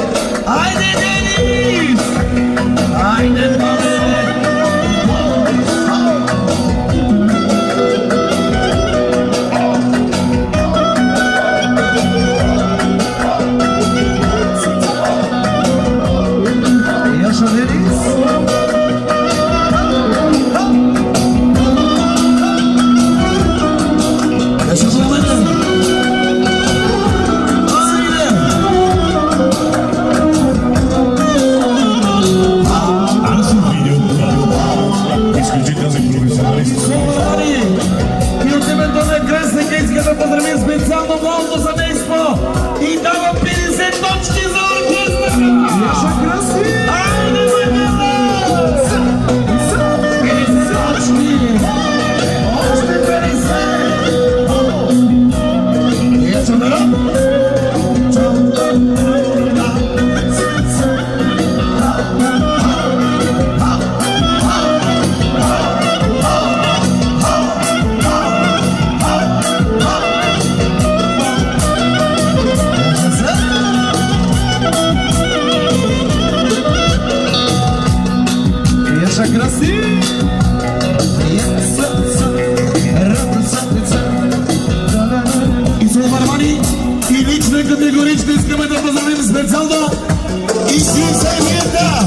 [SPEAKER 15] Haydi Deniz! Aynen balık! Yaşa Deniz! Yaşa zamanı!
[SPEAKER 4] Поздравим специално младото семейство и давам петдесет точки за оркестъра! Яша Краси! Айде, мъгата! петдесет точки! Още петдесет! Яша народ!
[SPEAKER 15] Краси!
[SPEAKER 4] И Сулбармани, и лично и категорично искаме да поздравим специално и си семията!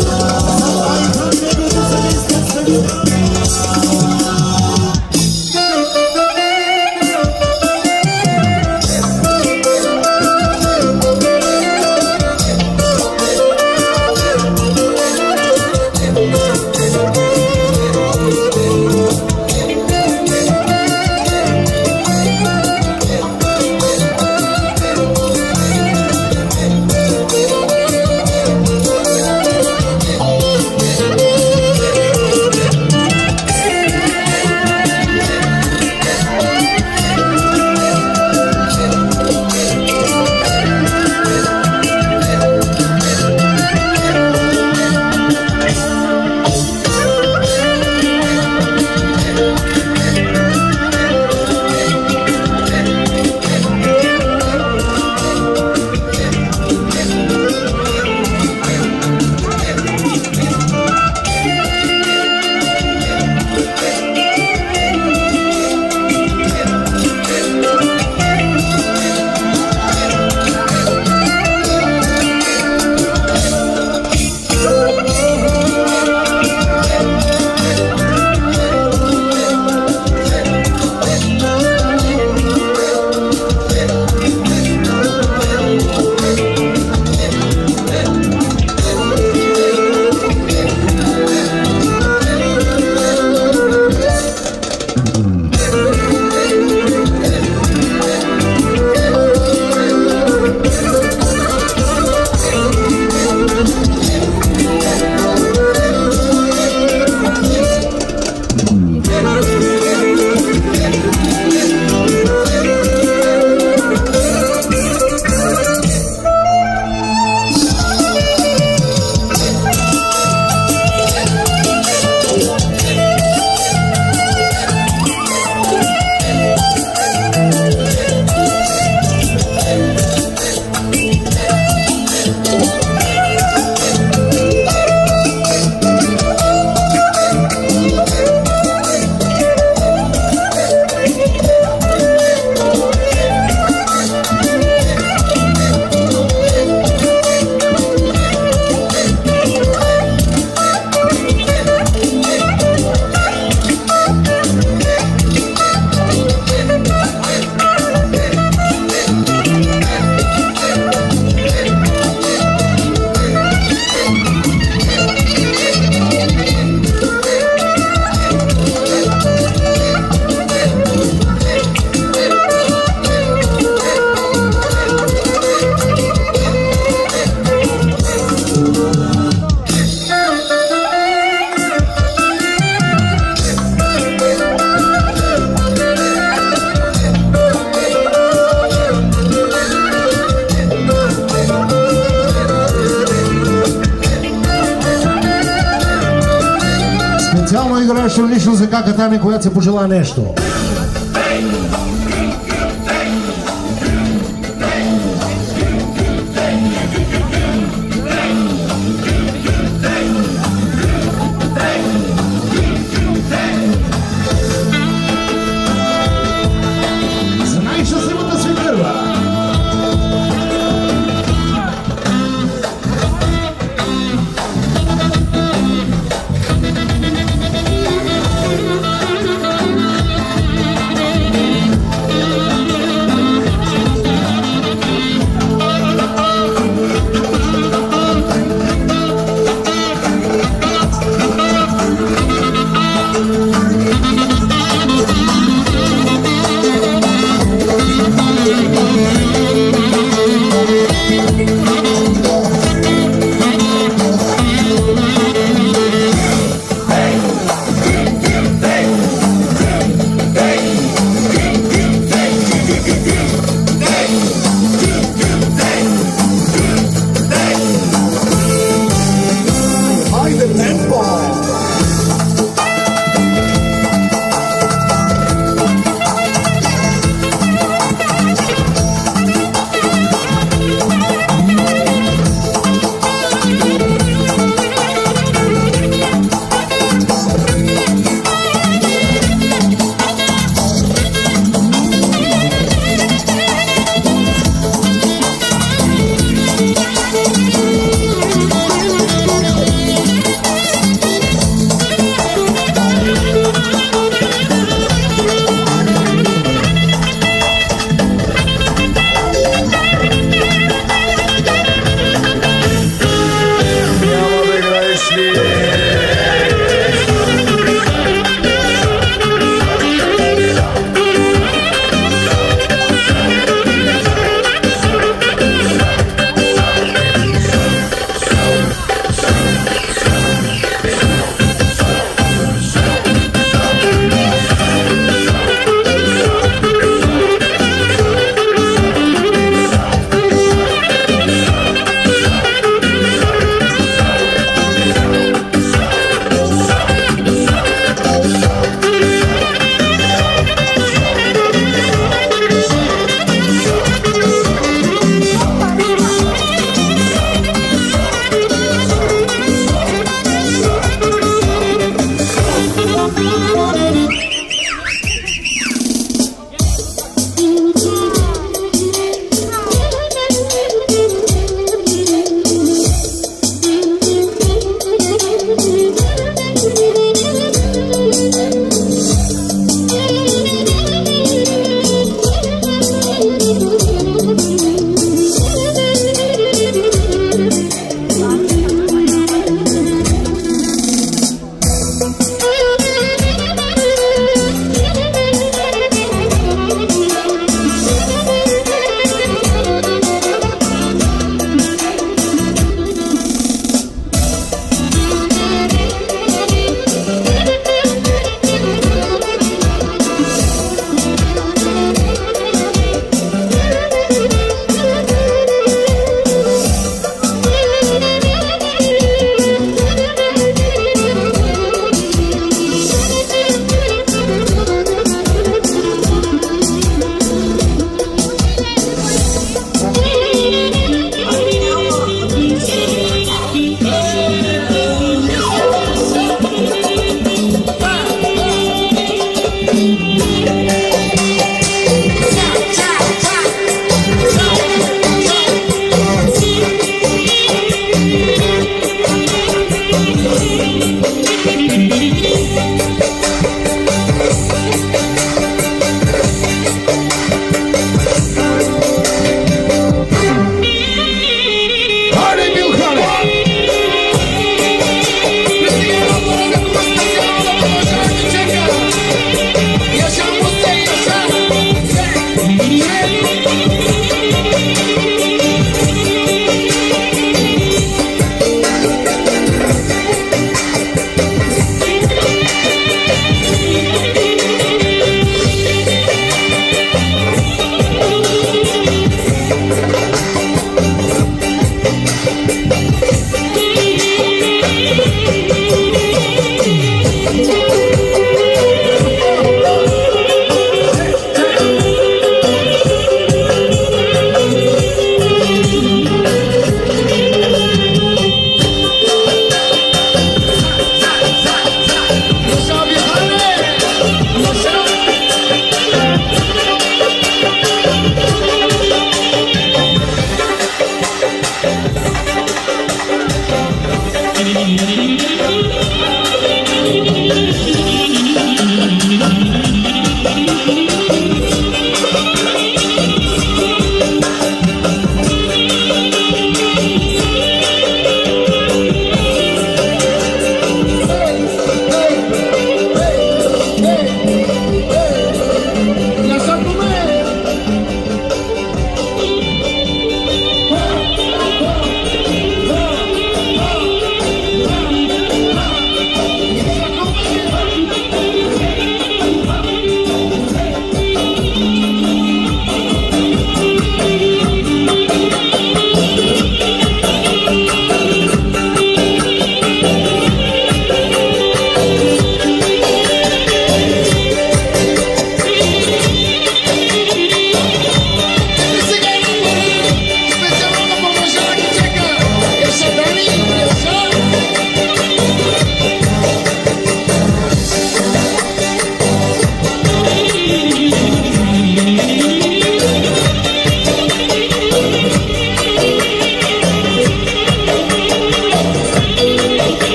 [SPEAKER 4] Специално играеш лично за кака Тами, която се пожела нещо.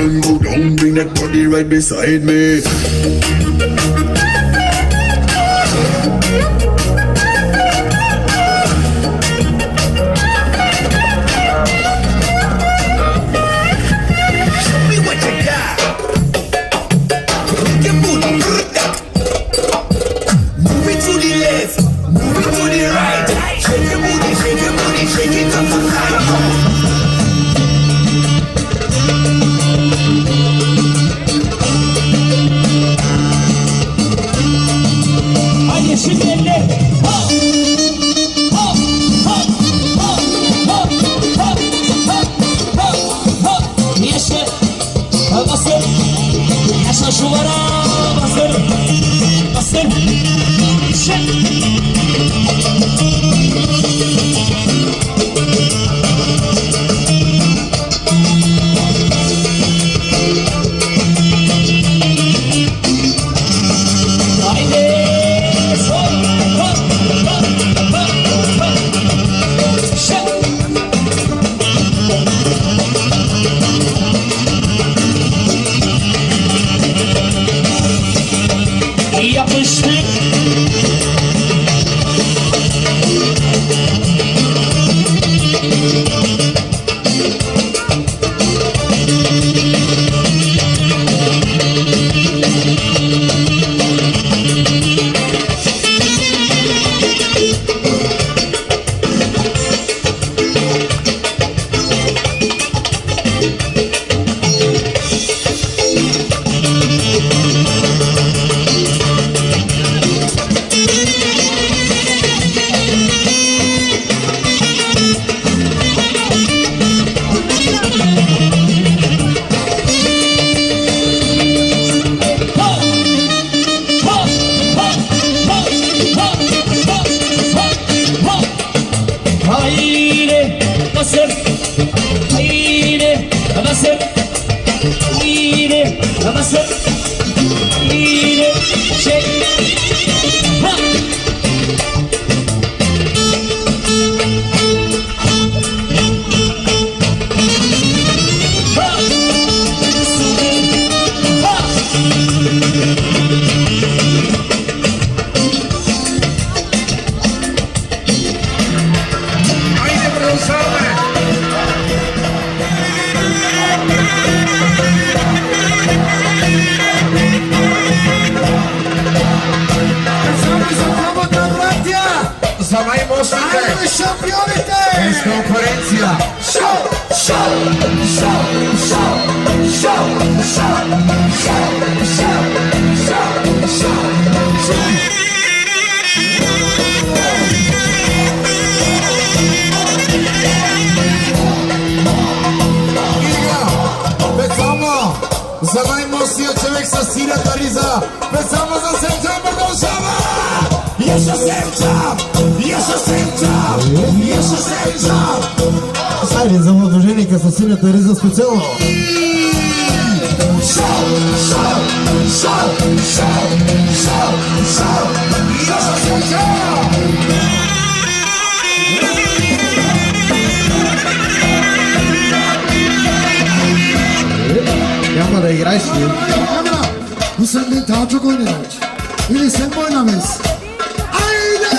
[SPEAKER 16] and go down, bring that body right beside me.
[SPEAKER 4] Хайде за младоженика със синята риза специално. Няма да играеш ли?
[SPEAKER 1] Но съм ли таджо го не научи? Или съм мой на мес? Айде!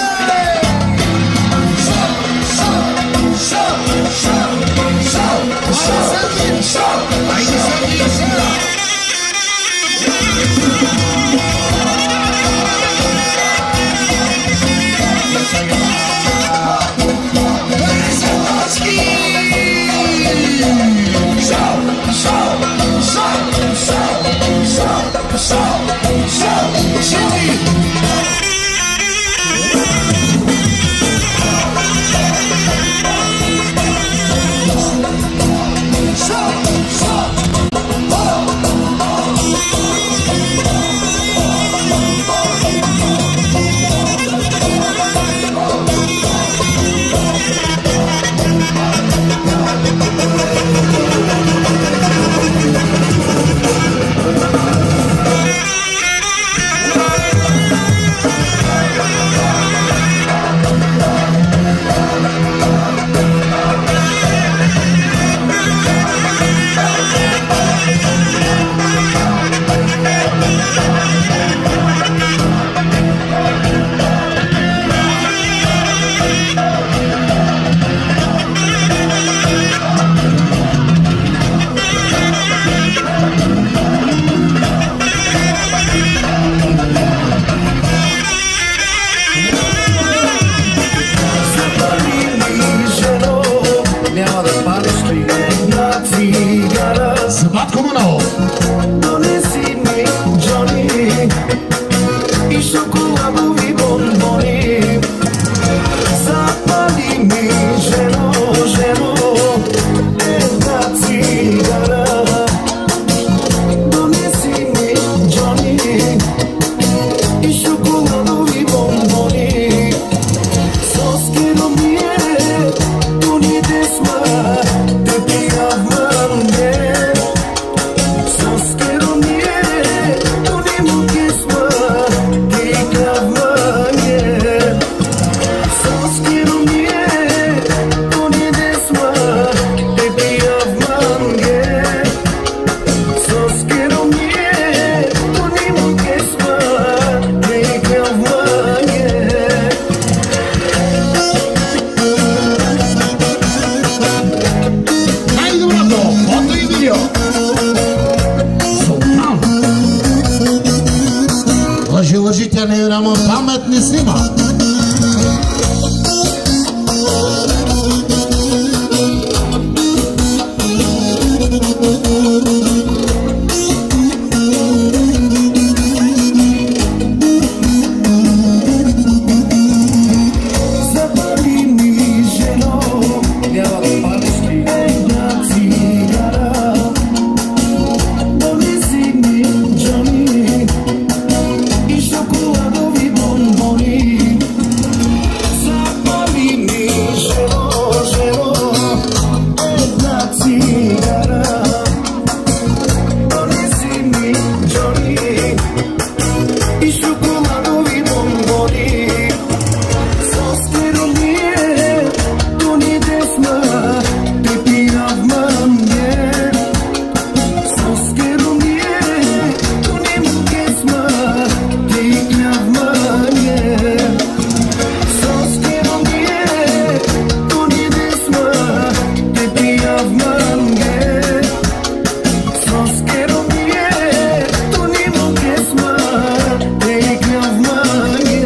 [SPEAKER 3] cigara.
[SPEAKER 4] Sbatko Manao.
[SPEAKER 3] Donesi mi Johnny i šokoladovi bomboni. Zapali mi ženo, ženo, jedna cigara. Donesi mi Johnny i šokoladovi bomboni. Soskeno mi je, tu ni desma, te pijavman je. Soskeno mi je, tu ni mu kesma, te pijavman je. Soskeno mi je, tu ni desma, te pijavman je. Soskeno mi je, tu ni mu kesma, te pijavman je.
[SPEAKER 4] Хайде, брато, фото и видео. Султан. Лъжи, лъжи, тя не няма памет, не снима.
[SPEAKER 3] Zapali mi ženo, jedna cigara. Donesi mi Johnny i šokoladovi bomboni. Zapali mi ženo, ženo, jedna cigara. Donesi mi Johnny i šokoladovi bomboni. Soskeno mi je, tu ni desma, te pijavman je. Soskeno mi je, tu ni mu kesma, te pijavman je. Soskeno mi je, tu ni desma, te pijavman je. Soskeno mi je, tu ni mu kesma, te pijavman je.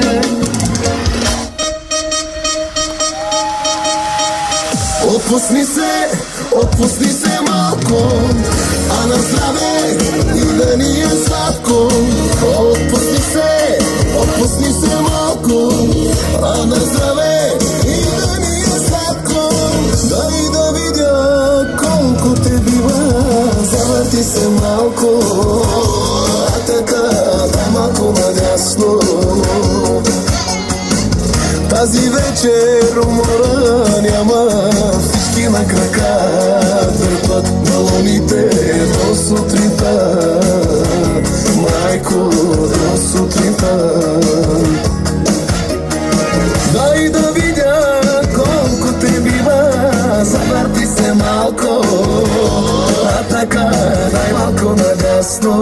[SPEAKER 1] Отпусни се, отпусни се малко, а на здраве и да ни е сладко. Отпусни се, отпусни се малко, а на здраве и да ни е сладко. Дай да видя колко те бива, завърти се малко, а така дай малко надясно. Тази вечер умора няма, всички на крака дърпат балоните до сутринта. Майко, до сутринта. Дай да видя колко те бива, завърти се малко, а така дай малко надясно.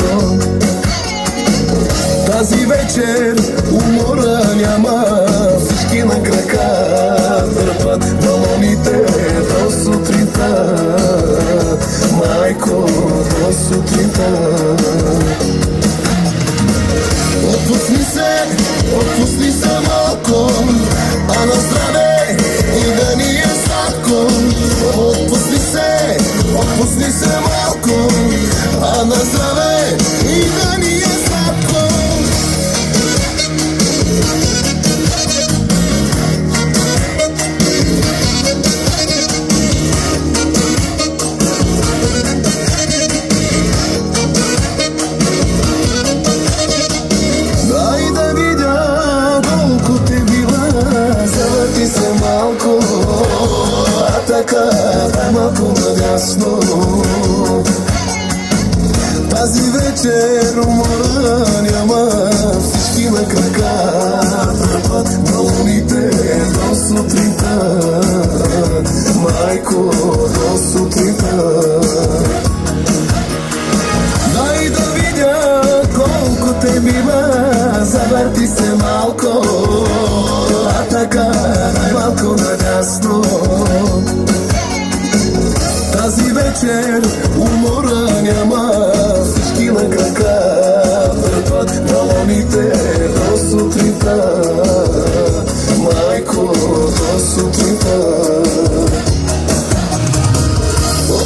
[SPEAKER 1] Тази вечер умора няма, всички на крака дърпат балоните до сутринта. Майко, до сутринта. Отпусни се, отпусни се малко, а на здраве и да ни е сладко. Отпусни се, отпусни се малко, а на здраве и да ни е сладко. Дай да видя колко те бива, завърти се малко, а така дай малко надясно. Тази вечер умора няма, всички на крака дърпат балоните до сутринта. Майко, до сутринта. Дай да видя колко те бива, завърти се малко, а така най-малко надясно. Тази вечер умора няма, всички на крака дърпат балоните до сутринта. Майко, до сутринта.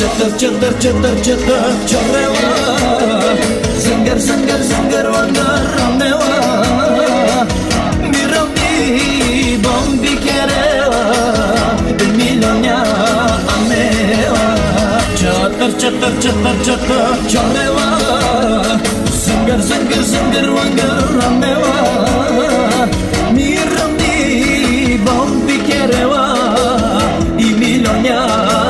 [SPEAKER 15] çıtır çıtır çıtır çıtır çoreva Zıngır zıngır zıngır vangar rameva Mirambi bombi kereva Milonya ameva Çıtır çıtır çıtır çıtır çoreva Zıngır zıngır zıngır vangar rameva Mirambi bombi kereva Milonya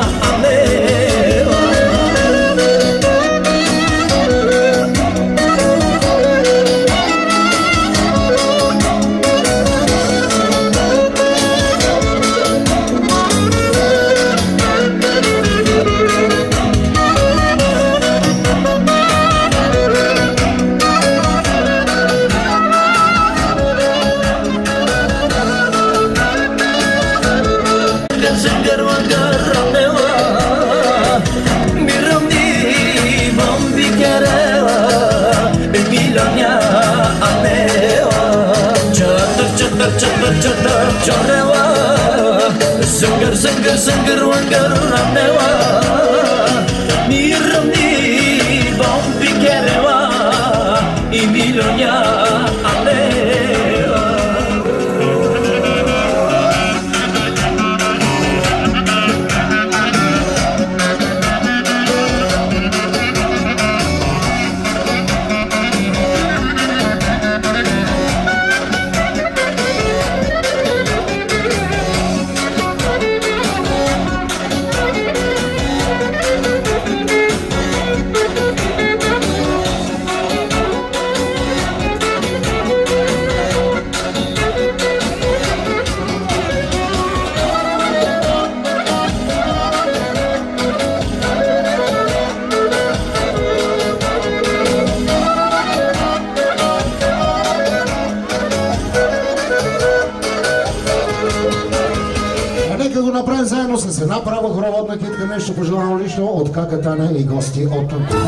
[SPEAKER 15] Çıtır çıtır çoreva Zıngır zıngır zıngır vangar rameva Miramdi bombi kereva Milonya ameva
[SPEAKER 3] С една права хороводна китка нещо пожелано лично от Какатана и гости от Тунту.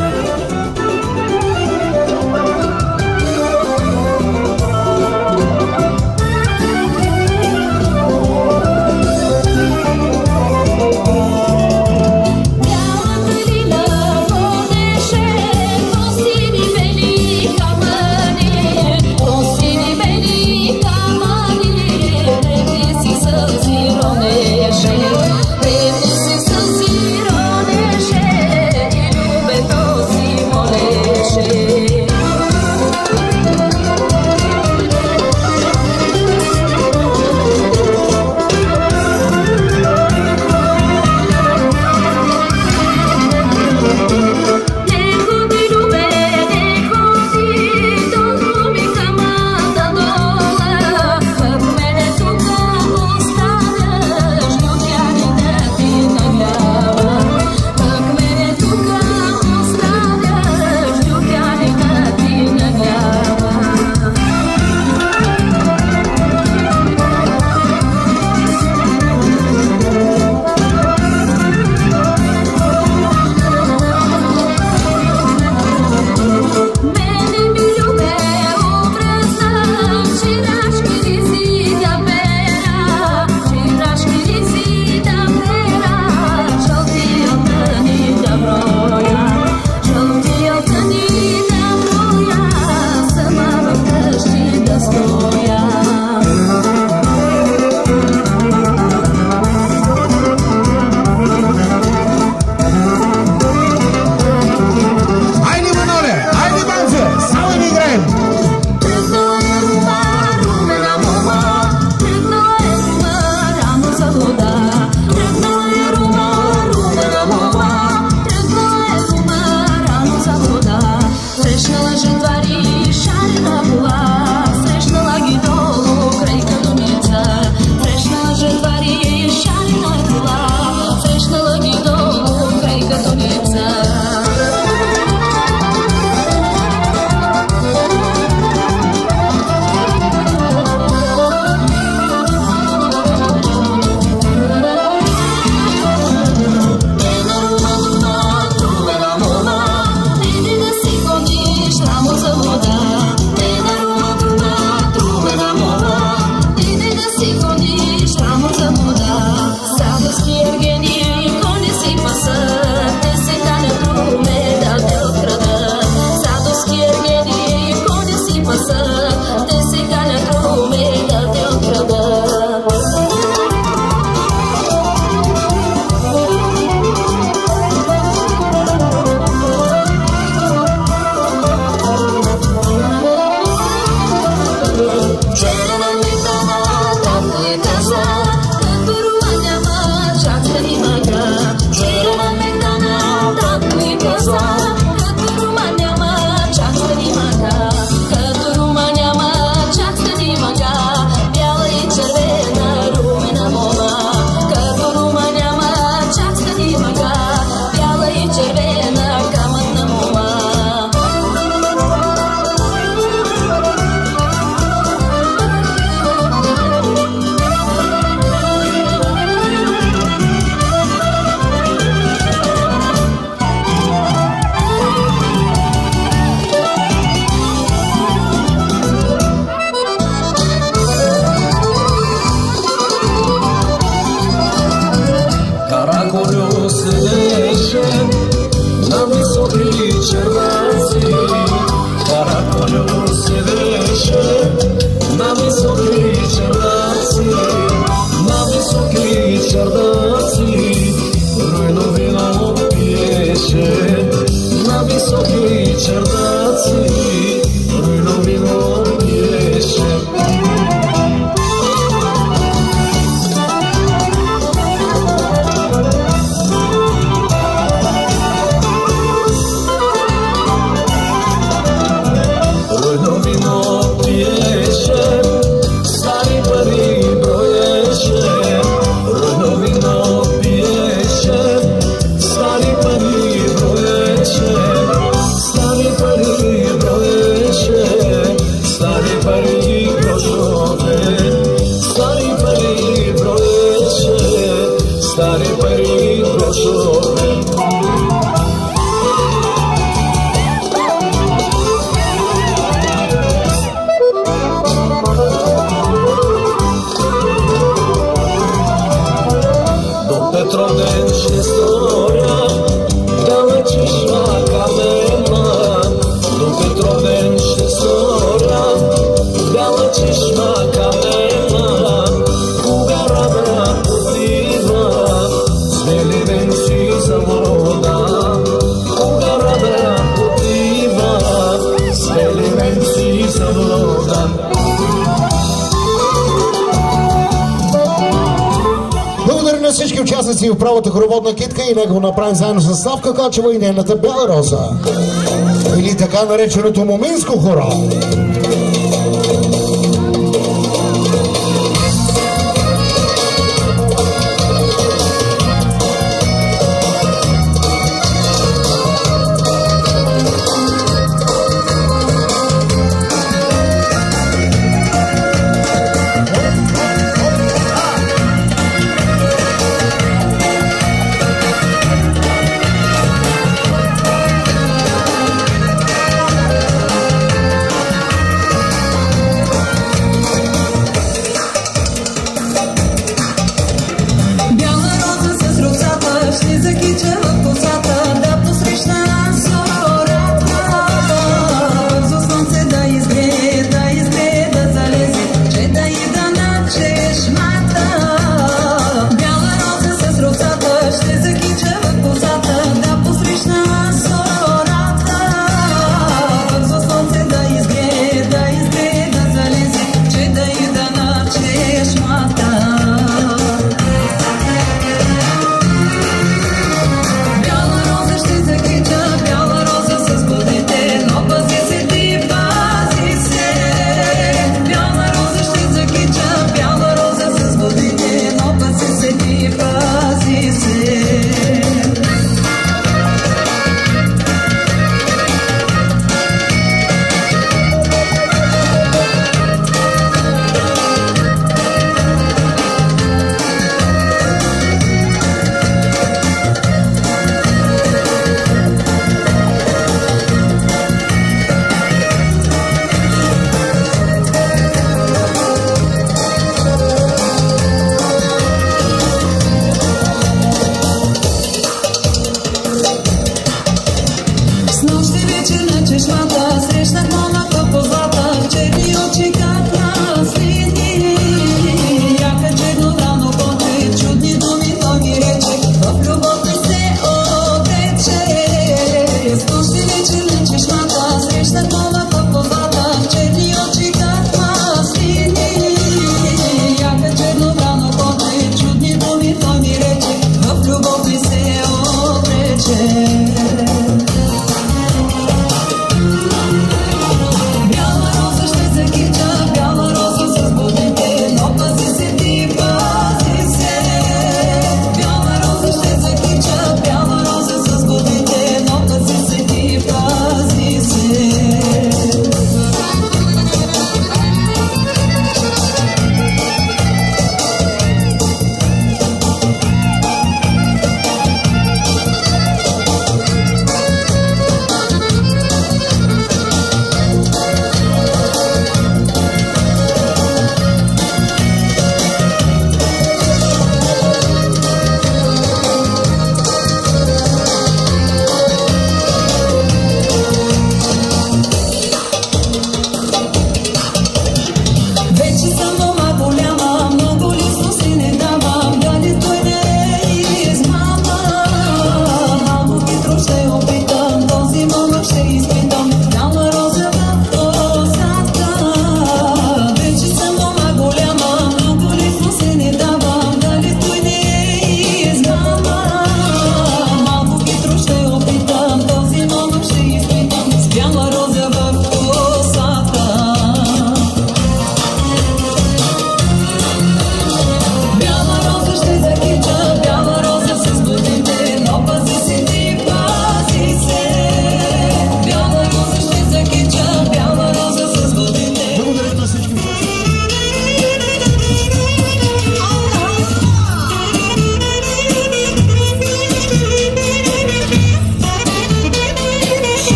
[SPEAKER 4] участие в правата хороводна китка и него направим заедно с Славка Качева и нейната Бяла роза. Или така нареченото моминско хоро.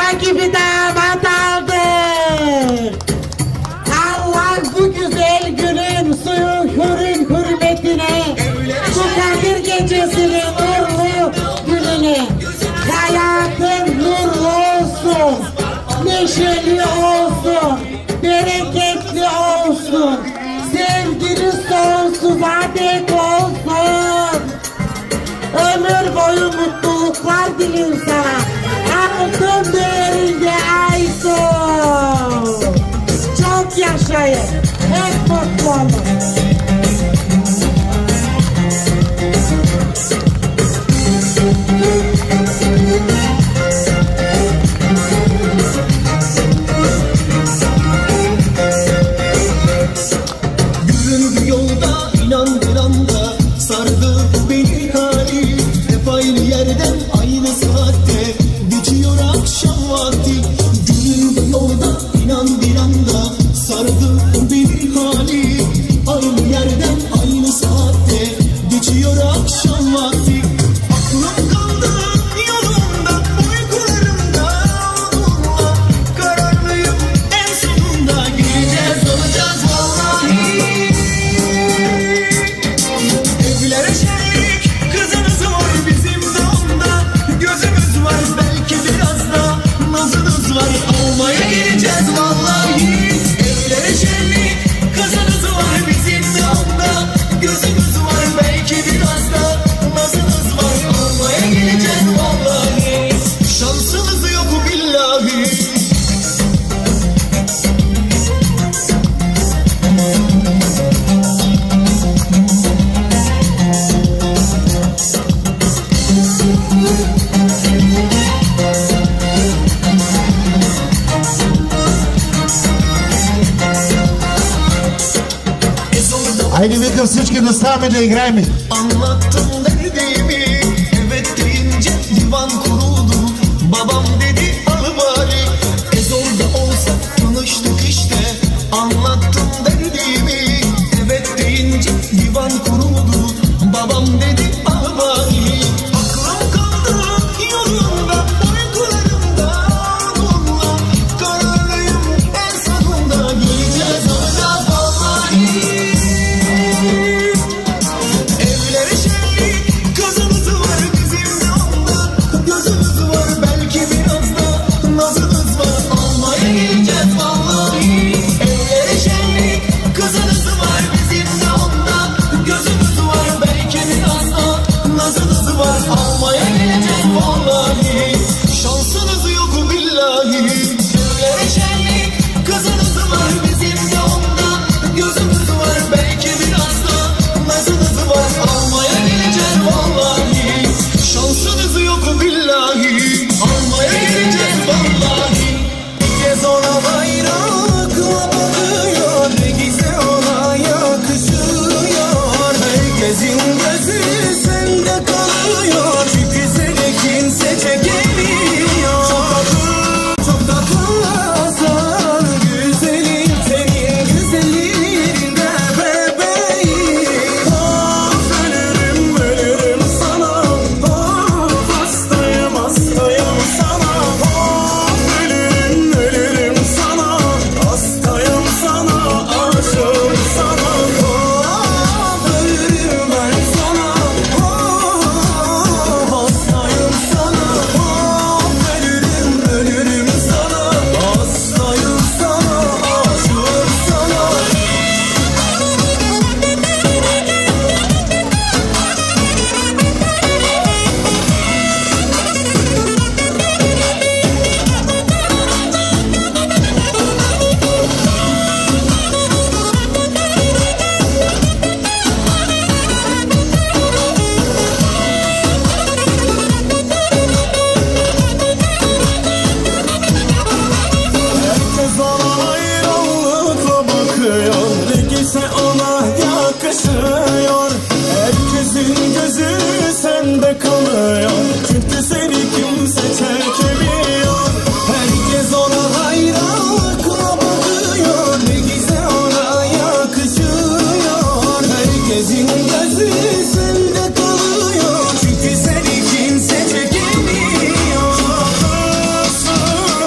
[SPEAKER 12] Baba gibi damat aldık. Allah bu güzel günün suyun hürün hürmetine, bu Kadir gecesinin nurlu gününe hayatın nurlu olsun, neşeli olsun, bereketli olsun, sevgili sonsuza dek olsun. Ömür boyu mutluluklar dileyim sana. Altın değerinde Aysun. Çok yaşayın. Hep mutlu olun.
[SPEAKER 15] Yürüdüm yolda inan bir anda sardı beni hali. Hep aynı yerden aynı saatte geçiyor akşam vakti. Yürüdüm yolda inan bir anda sardı beni hali. Aynı yerden aynı saatte geçiyor akşam vakti. Aklım kaldı yolunda, uykularımda onunla. Kararlıyım en sonunda, gideceğiz olacağız vallahi. Evlere şenlik, kızınız var bizim de onda. Gözümüz var belki biraz da nazınız var, almaya geleceğiz vallahi. Evlere şenlik, kızınız var bizim de onda. Gözümüz var belki biraz da nazınız var, almaya geleceğiz vallahi. Şansınız yok billahi.
[SPEAKER 3] Айде викам всички да ставаме да играем.
[SPEAKER 15] Anlattım derdimi, evet deyince divan kuruldu. Babam dedi al bari, e zor da olsa tanıştık işte. Anlattım derdimi, evet deyince divan kuruldu. Babam dedi al bari. Aklım kaldı yolunda, uykularımda onunla. Kararlıyım en sonunda, geleceğiz olacağız vallahi. Evlere şenlik, kızınız var bizim de onda. Gözünüz var belki biraz da nazınız var, almaya geleceğiz vallahi. Evlere şenlik, kızınız var bizim de onda. Gözünüz var belki biraz da nazınız var, almaya geleceğiz vallahi. Şansınız yok billahi. Evlere şenlik, kızınız var bizim de onda. Gözünüz var belki biraz da nazınız var, almaya geleceğiz vallahi. Şansınız yok billahi, almaya geleceğiz vallahi. Bir kez ona bayrakla bakıyor, ne güzel ona yakışıyor. Herkesin gözü sende kalıyor, çünkü seni kimse çekemiyor. Çok tatlı, çok tatlısın, güzelim senin güzelliğinde bebeğim. Of ölürüm, ölürüm sana, of hastayım, hastayım sana. Of ölürüm, ölürüm sana, hastayım sana, aşığım sana. Of ölürüm ben sana, of hastayım sana. Of ölürüm, ölürüm sana, hastayım sana, aşığım sana. Herkes ona hayranlıkla bakıyor, ne giyse ona yakışıyor. Herkesin gözü sende kalıyor, çünkü seni kimse çekemiyor. Herkes ona hayranlıkla bakıyor, ne giyse ona yakışıyor. Herkesin gözü sende kalıyor, çünkü seni kimse çekemiyor. Tatlısın,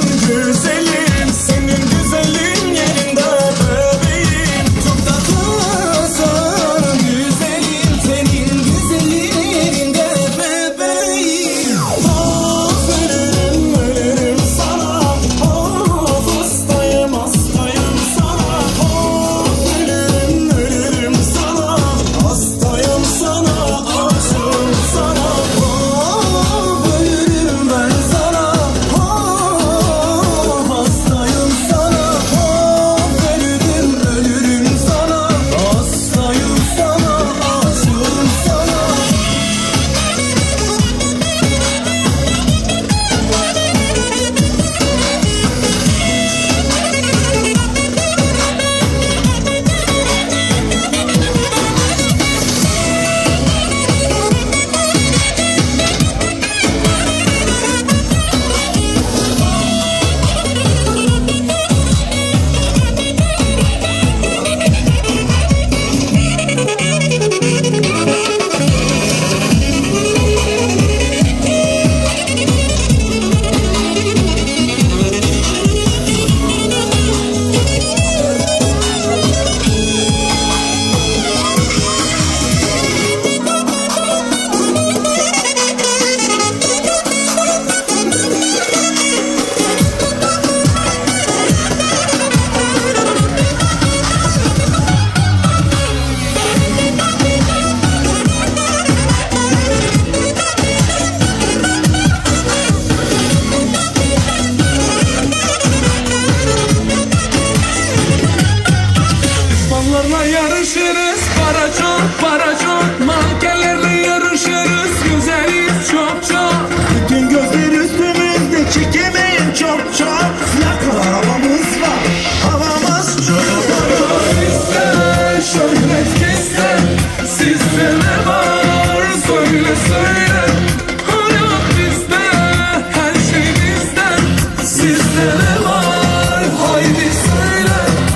[SPEAKER 2] söyle. Hayat bizde, her şey bizden. Sizde ne var? Haydi söyle.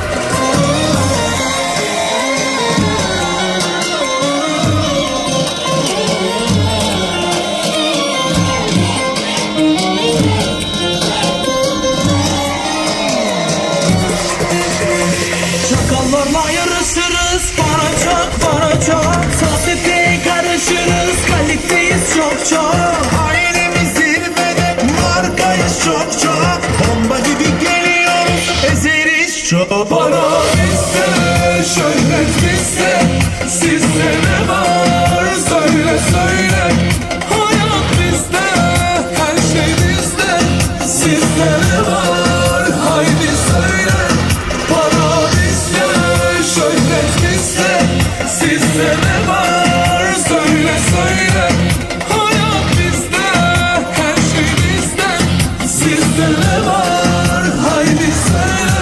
[SPEAKER 2] Çakallarla yarışırız, para çok, para çok. Sohbete karışırız, kaliteyiz çok çok. Ailemiz zirvede, markayız çok çok. Bomba gibi geliyoruz, ezeriz çok. Para bizde, şöhret bizde. Sizde ne var? Söyle söyle. Hayat bizde, her şey bizde. Sizde ne var? Haydi söyle. Para bizde, şöhret bizde. Sizde ne var? Söyle söyle. Hayat bizde, her şey bizde. Sizde ne var? Haydi söyle.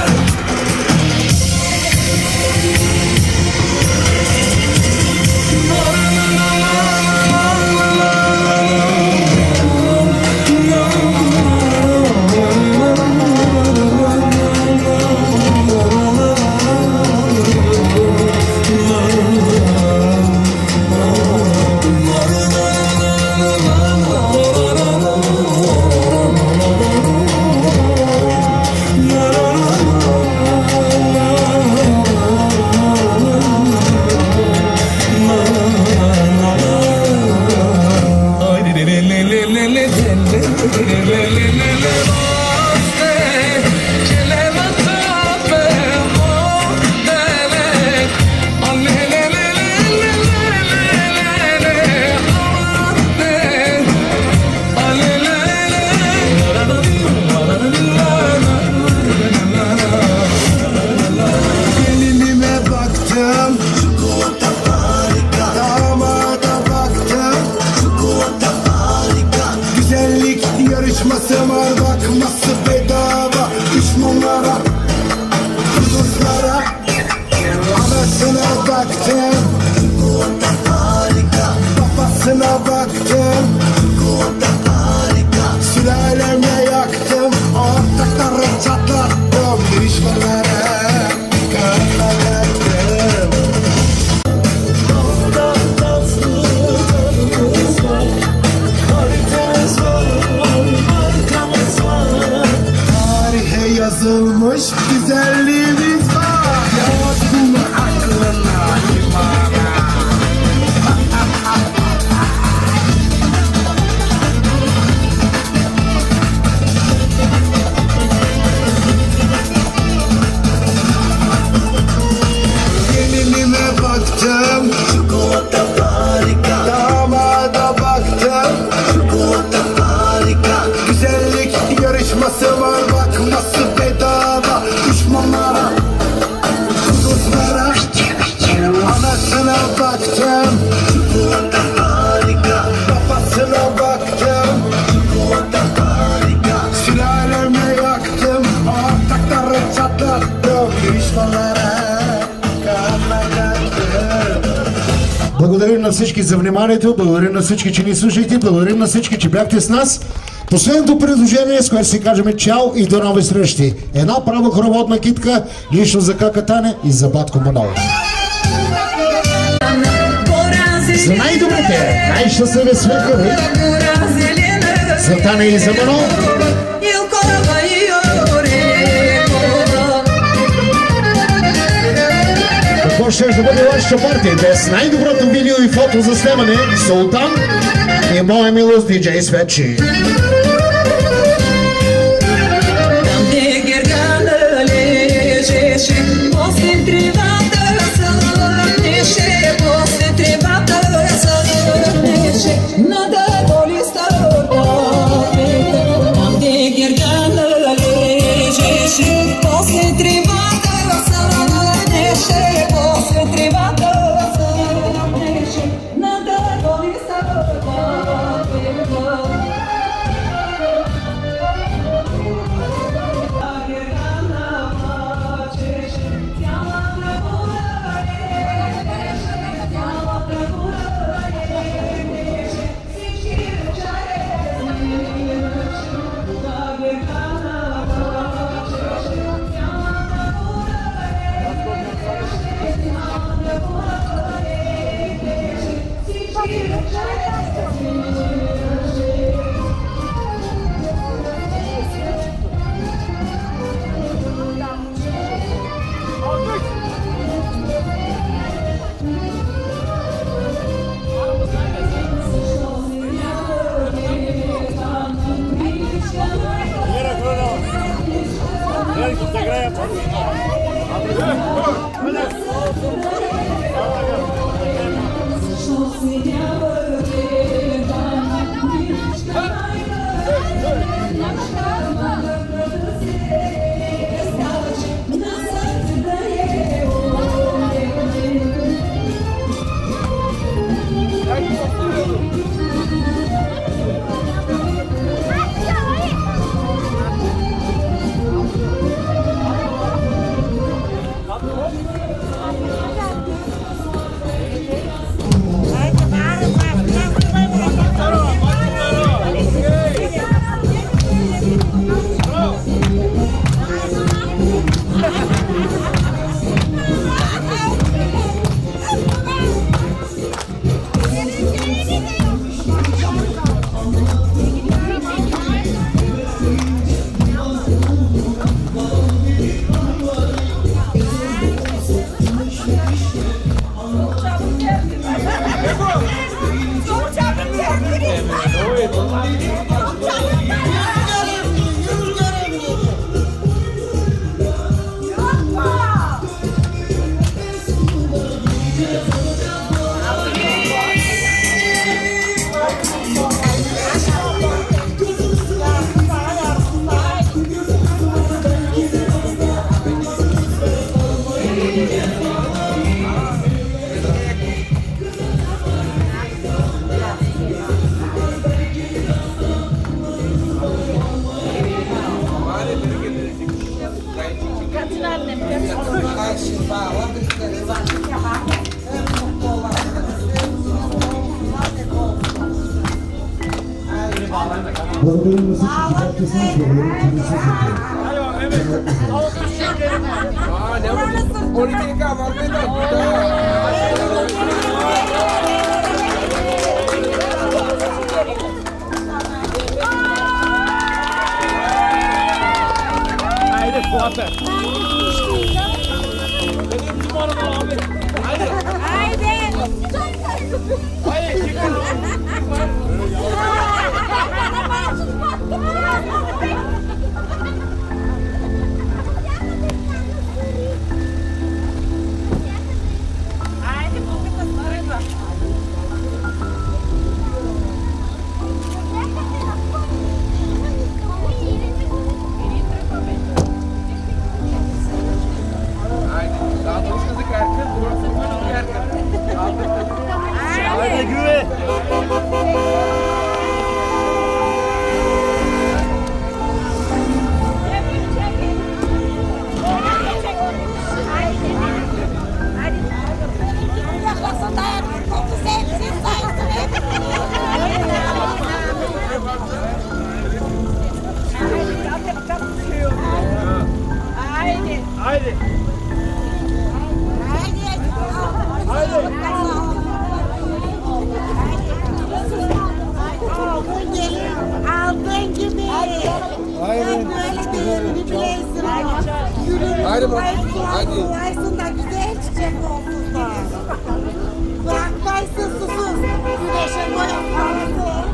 [SPEAKER 3] Gelinime baktım, damada baktım, güzellik yarışması var, bakması bedava. Düşmanlara, kuduzlara, anasına baktım, babasına baktım, sülaleme yaktım, ortakları çatlattım, düşmanlara karalattım. Tarihe yazılmış güzelliğimiz var. Yaz bunu aklına, imana. Gelinime baktım, çikolata harika. Damada baktım, çikolata harika. Güzellik yarışması var, bakması bedava. Düşmanlara, kuduzlara, anasına baktım, çikolata harika. Babasına baktım, çikolata harika. Sülaleme yaktım, ortakları çatlattım, düşmanlara
[SPEAKER 17] Благодарим на всички за вниманието, благодарим на всички, че ни слушахте, благодарим на всички, че бяхте с нас. Последното предложение, с което си кажем чао и до нови срещи. Една права хороводна китка, лично за Кака Таня и за Батко Манол. За най-добрите, най-щастливи светкови, за Таня и за Манол. Какво ще да бъде вашата партия? Без най-доброто видео и фото за снимане Султан и моя милост диджей Светчи. Balıkların nasıl çıkartmasını soruyorum. Kendisi
[SPEAKER 6] Aa ne var? Politika var mı da?
[SPEAKER 10] Haydi Fuat'a. Benim numaram abi. Haydi.
[SPEAKER 9] Haydi.
[SPEAKER 10] Haydi çıkın. Haydi güve.
[SPEAKER 9] Haydi.
[SPEAKER 10] Haydi.
[SPEAKER 12] Aldığın gibi.
[SPEAKER 17] Aynen.
[SPEAKER 12] Böyle değerini bilirsin ama.
[SPEAKER 6] Haydi bak.
[SPEAKER 12] Haydi.
[SPEAKER 6] Haydi.
[SPEAKER 12] Kulaysın da güzel çiçek olsun da. Bırakmaysın susuz. Güneşe koyun parası.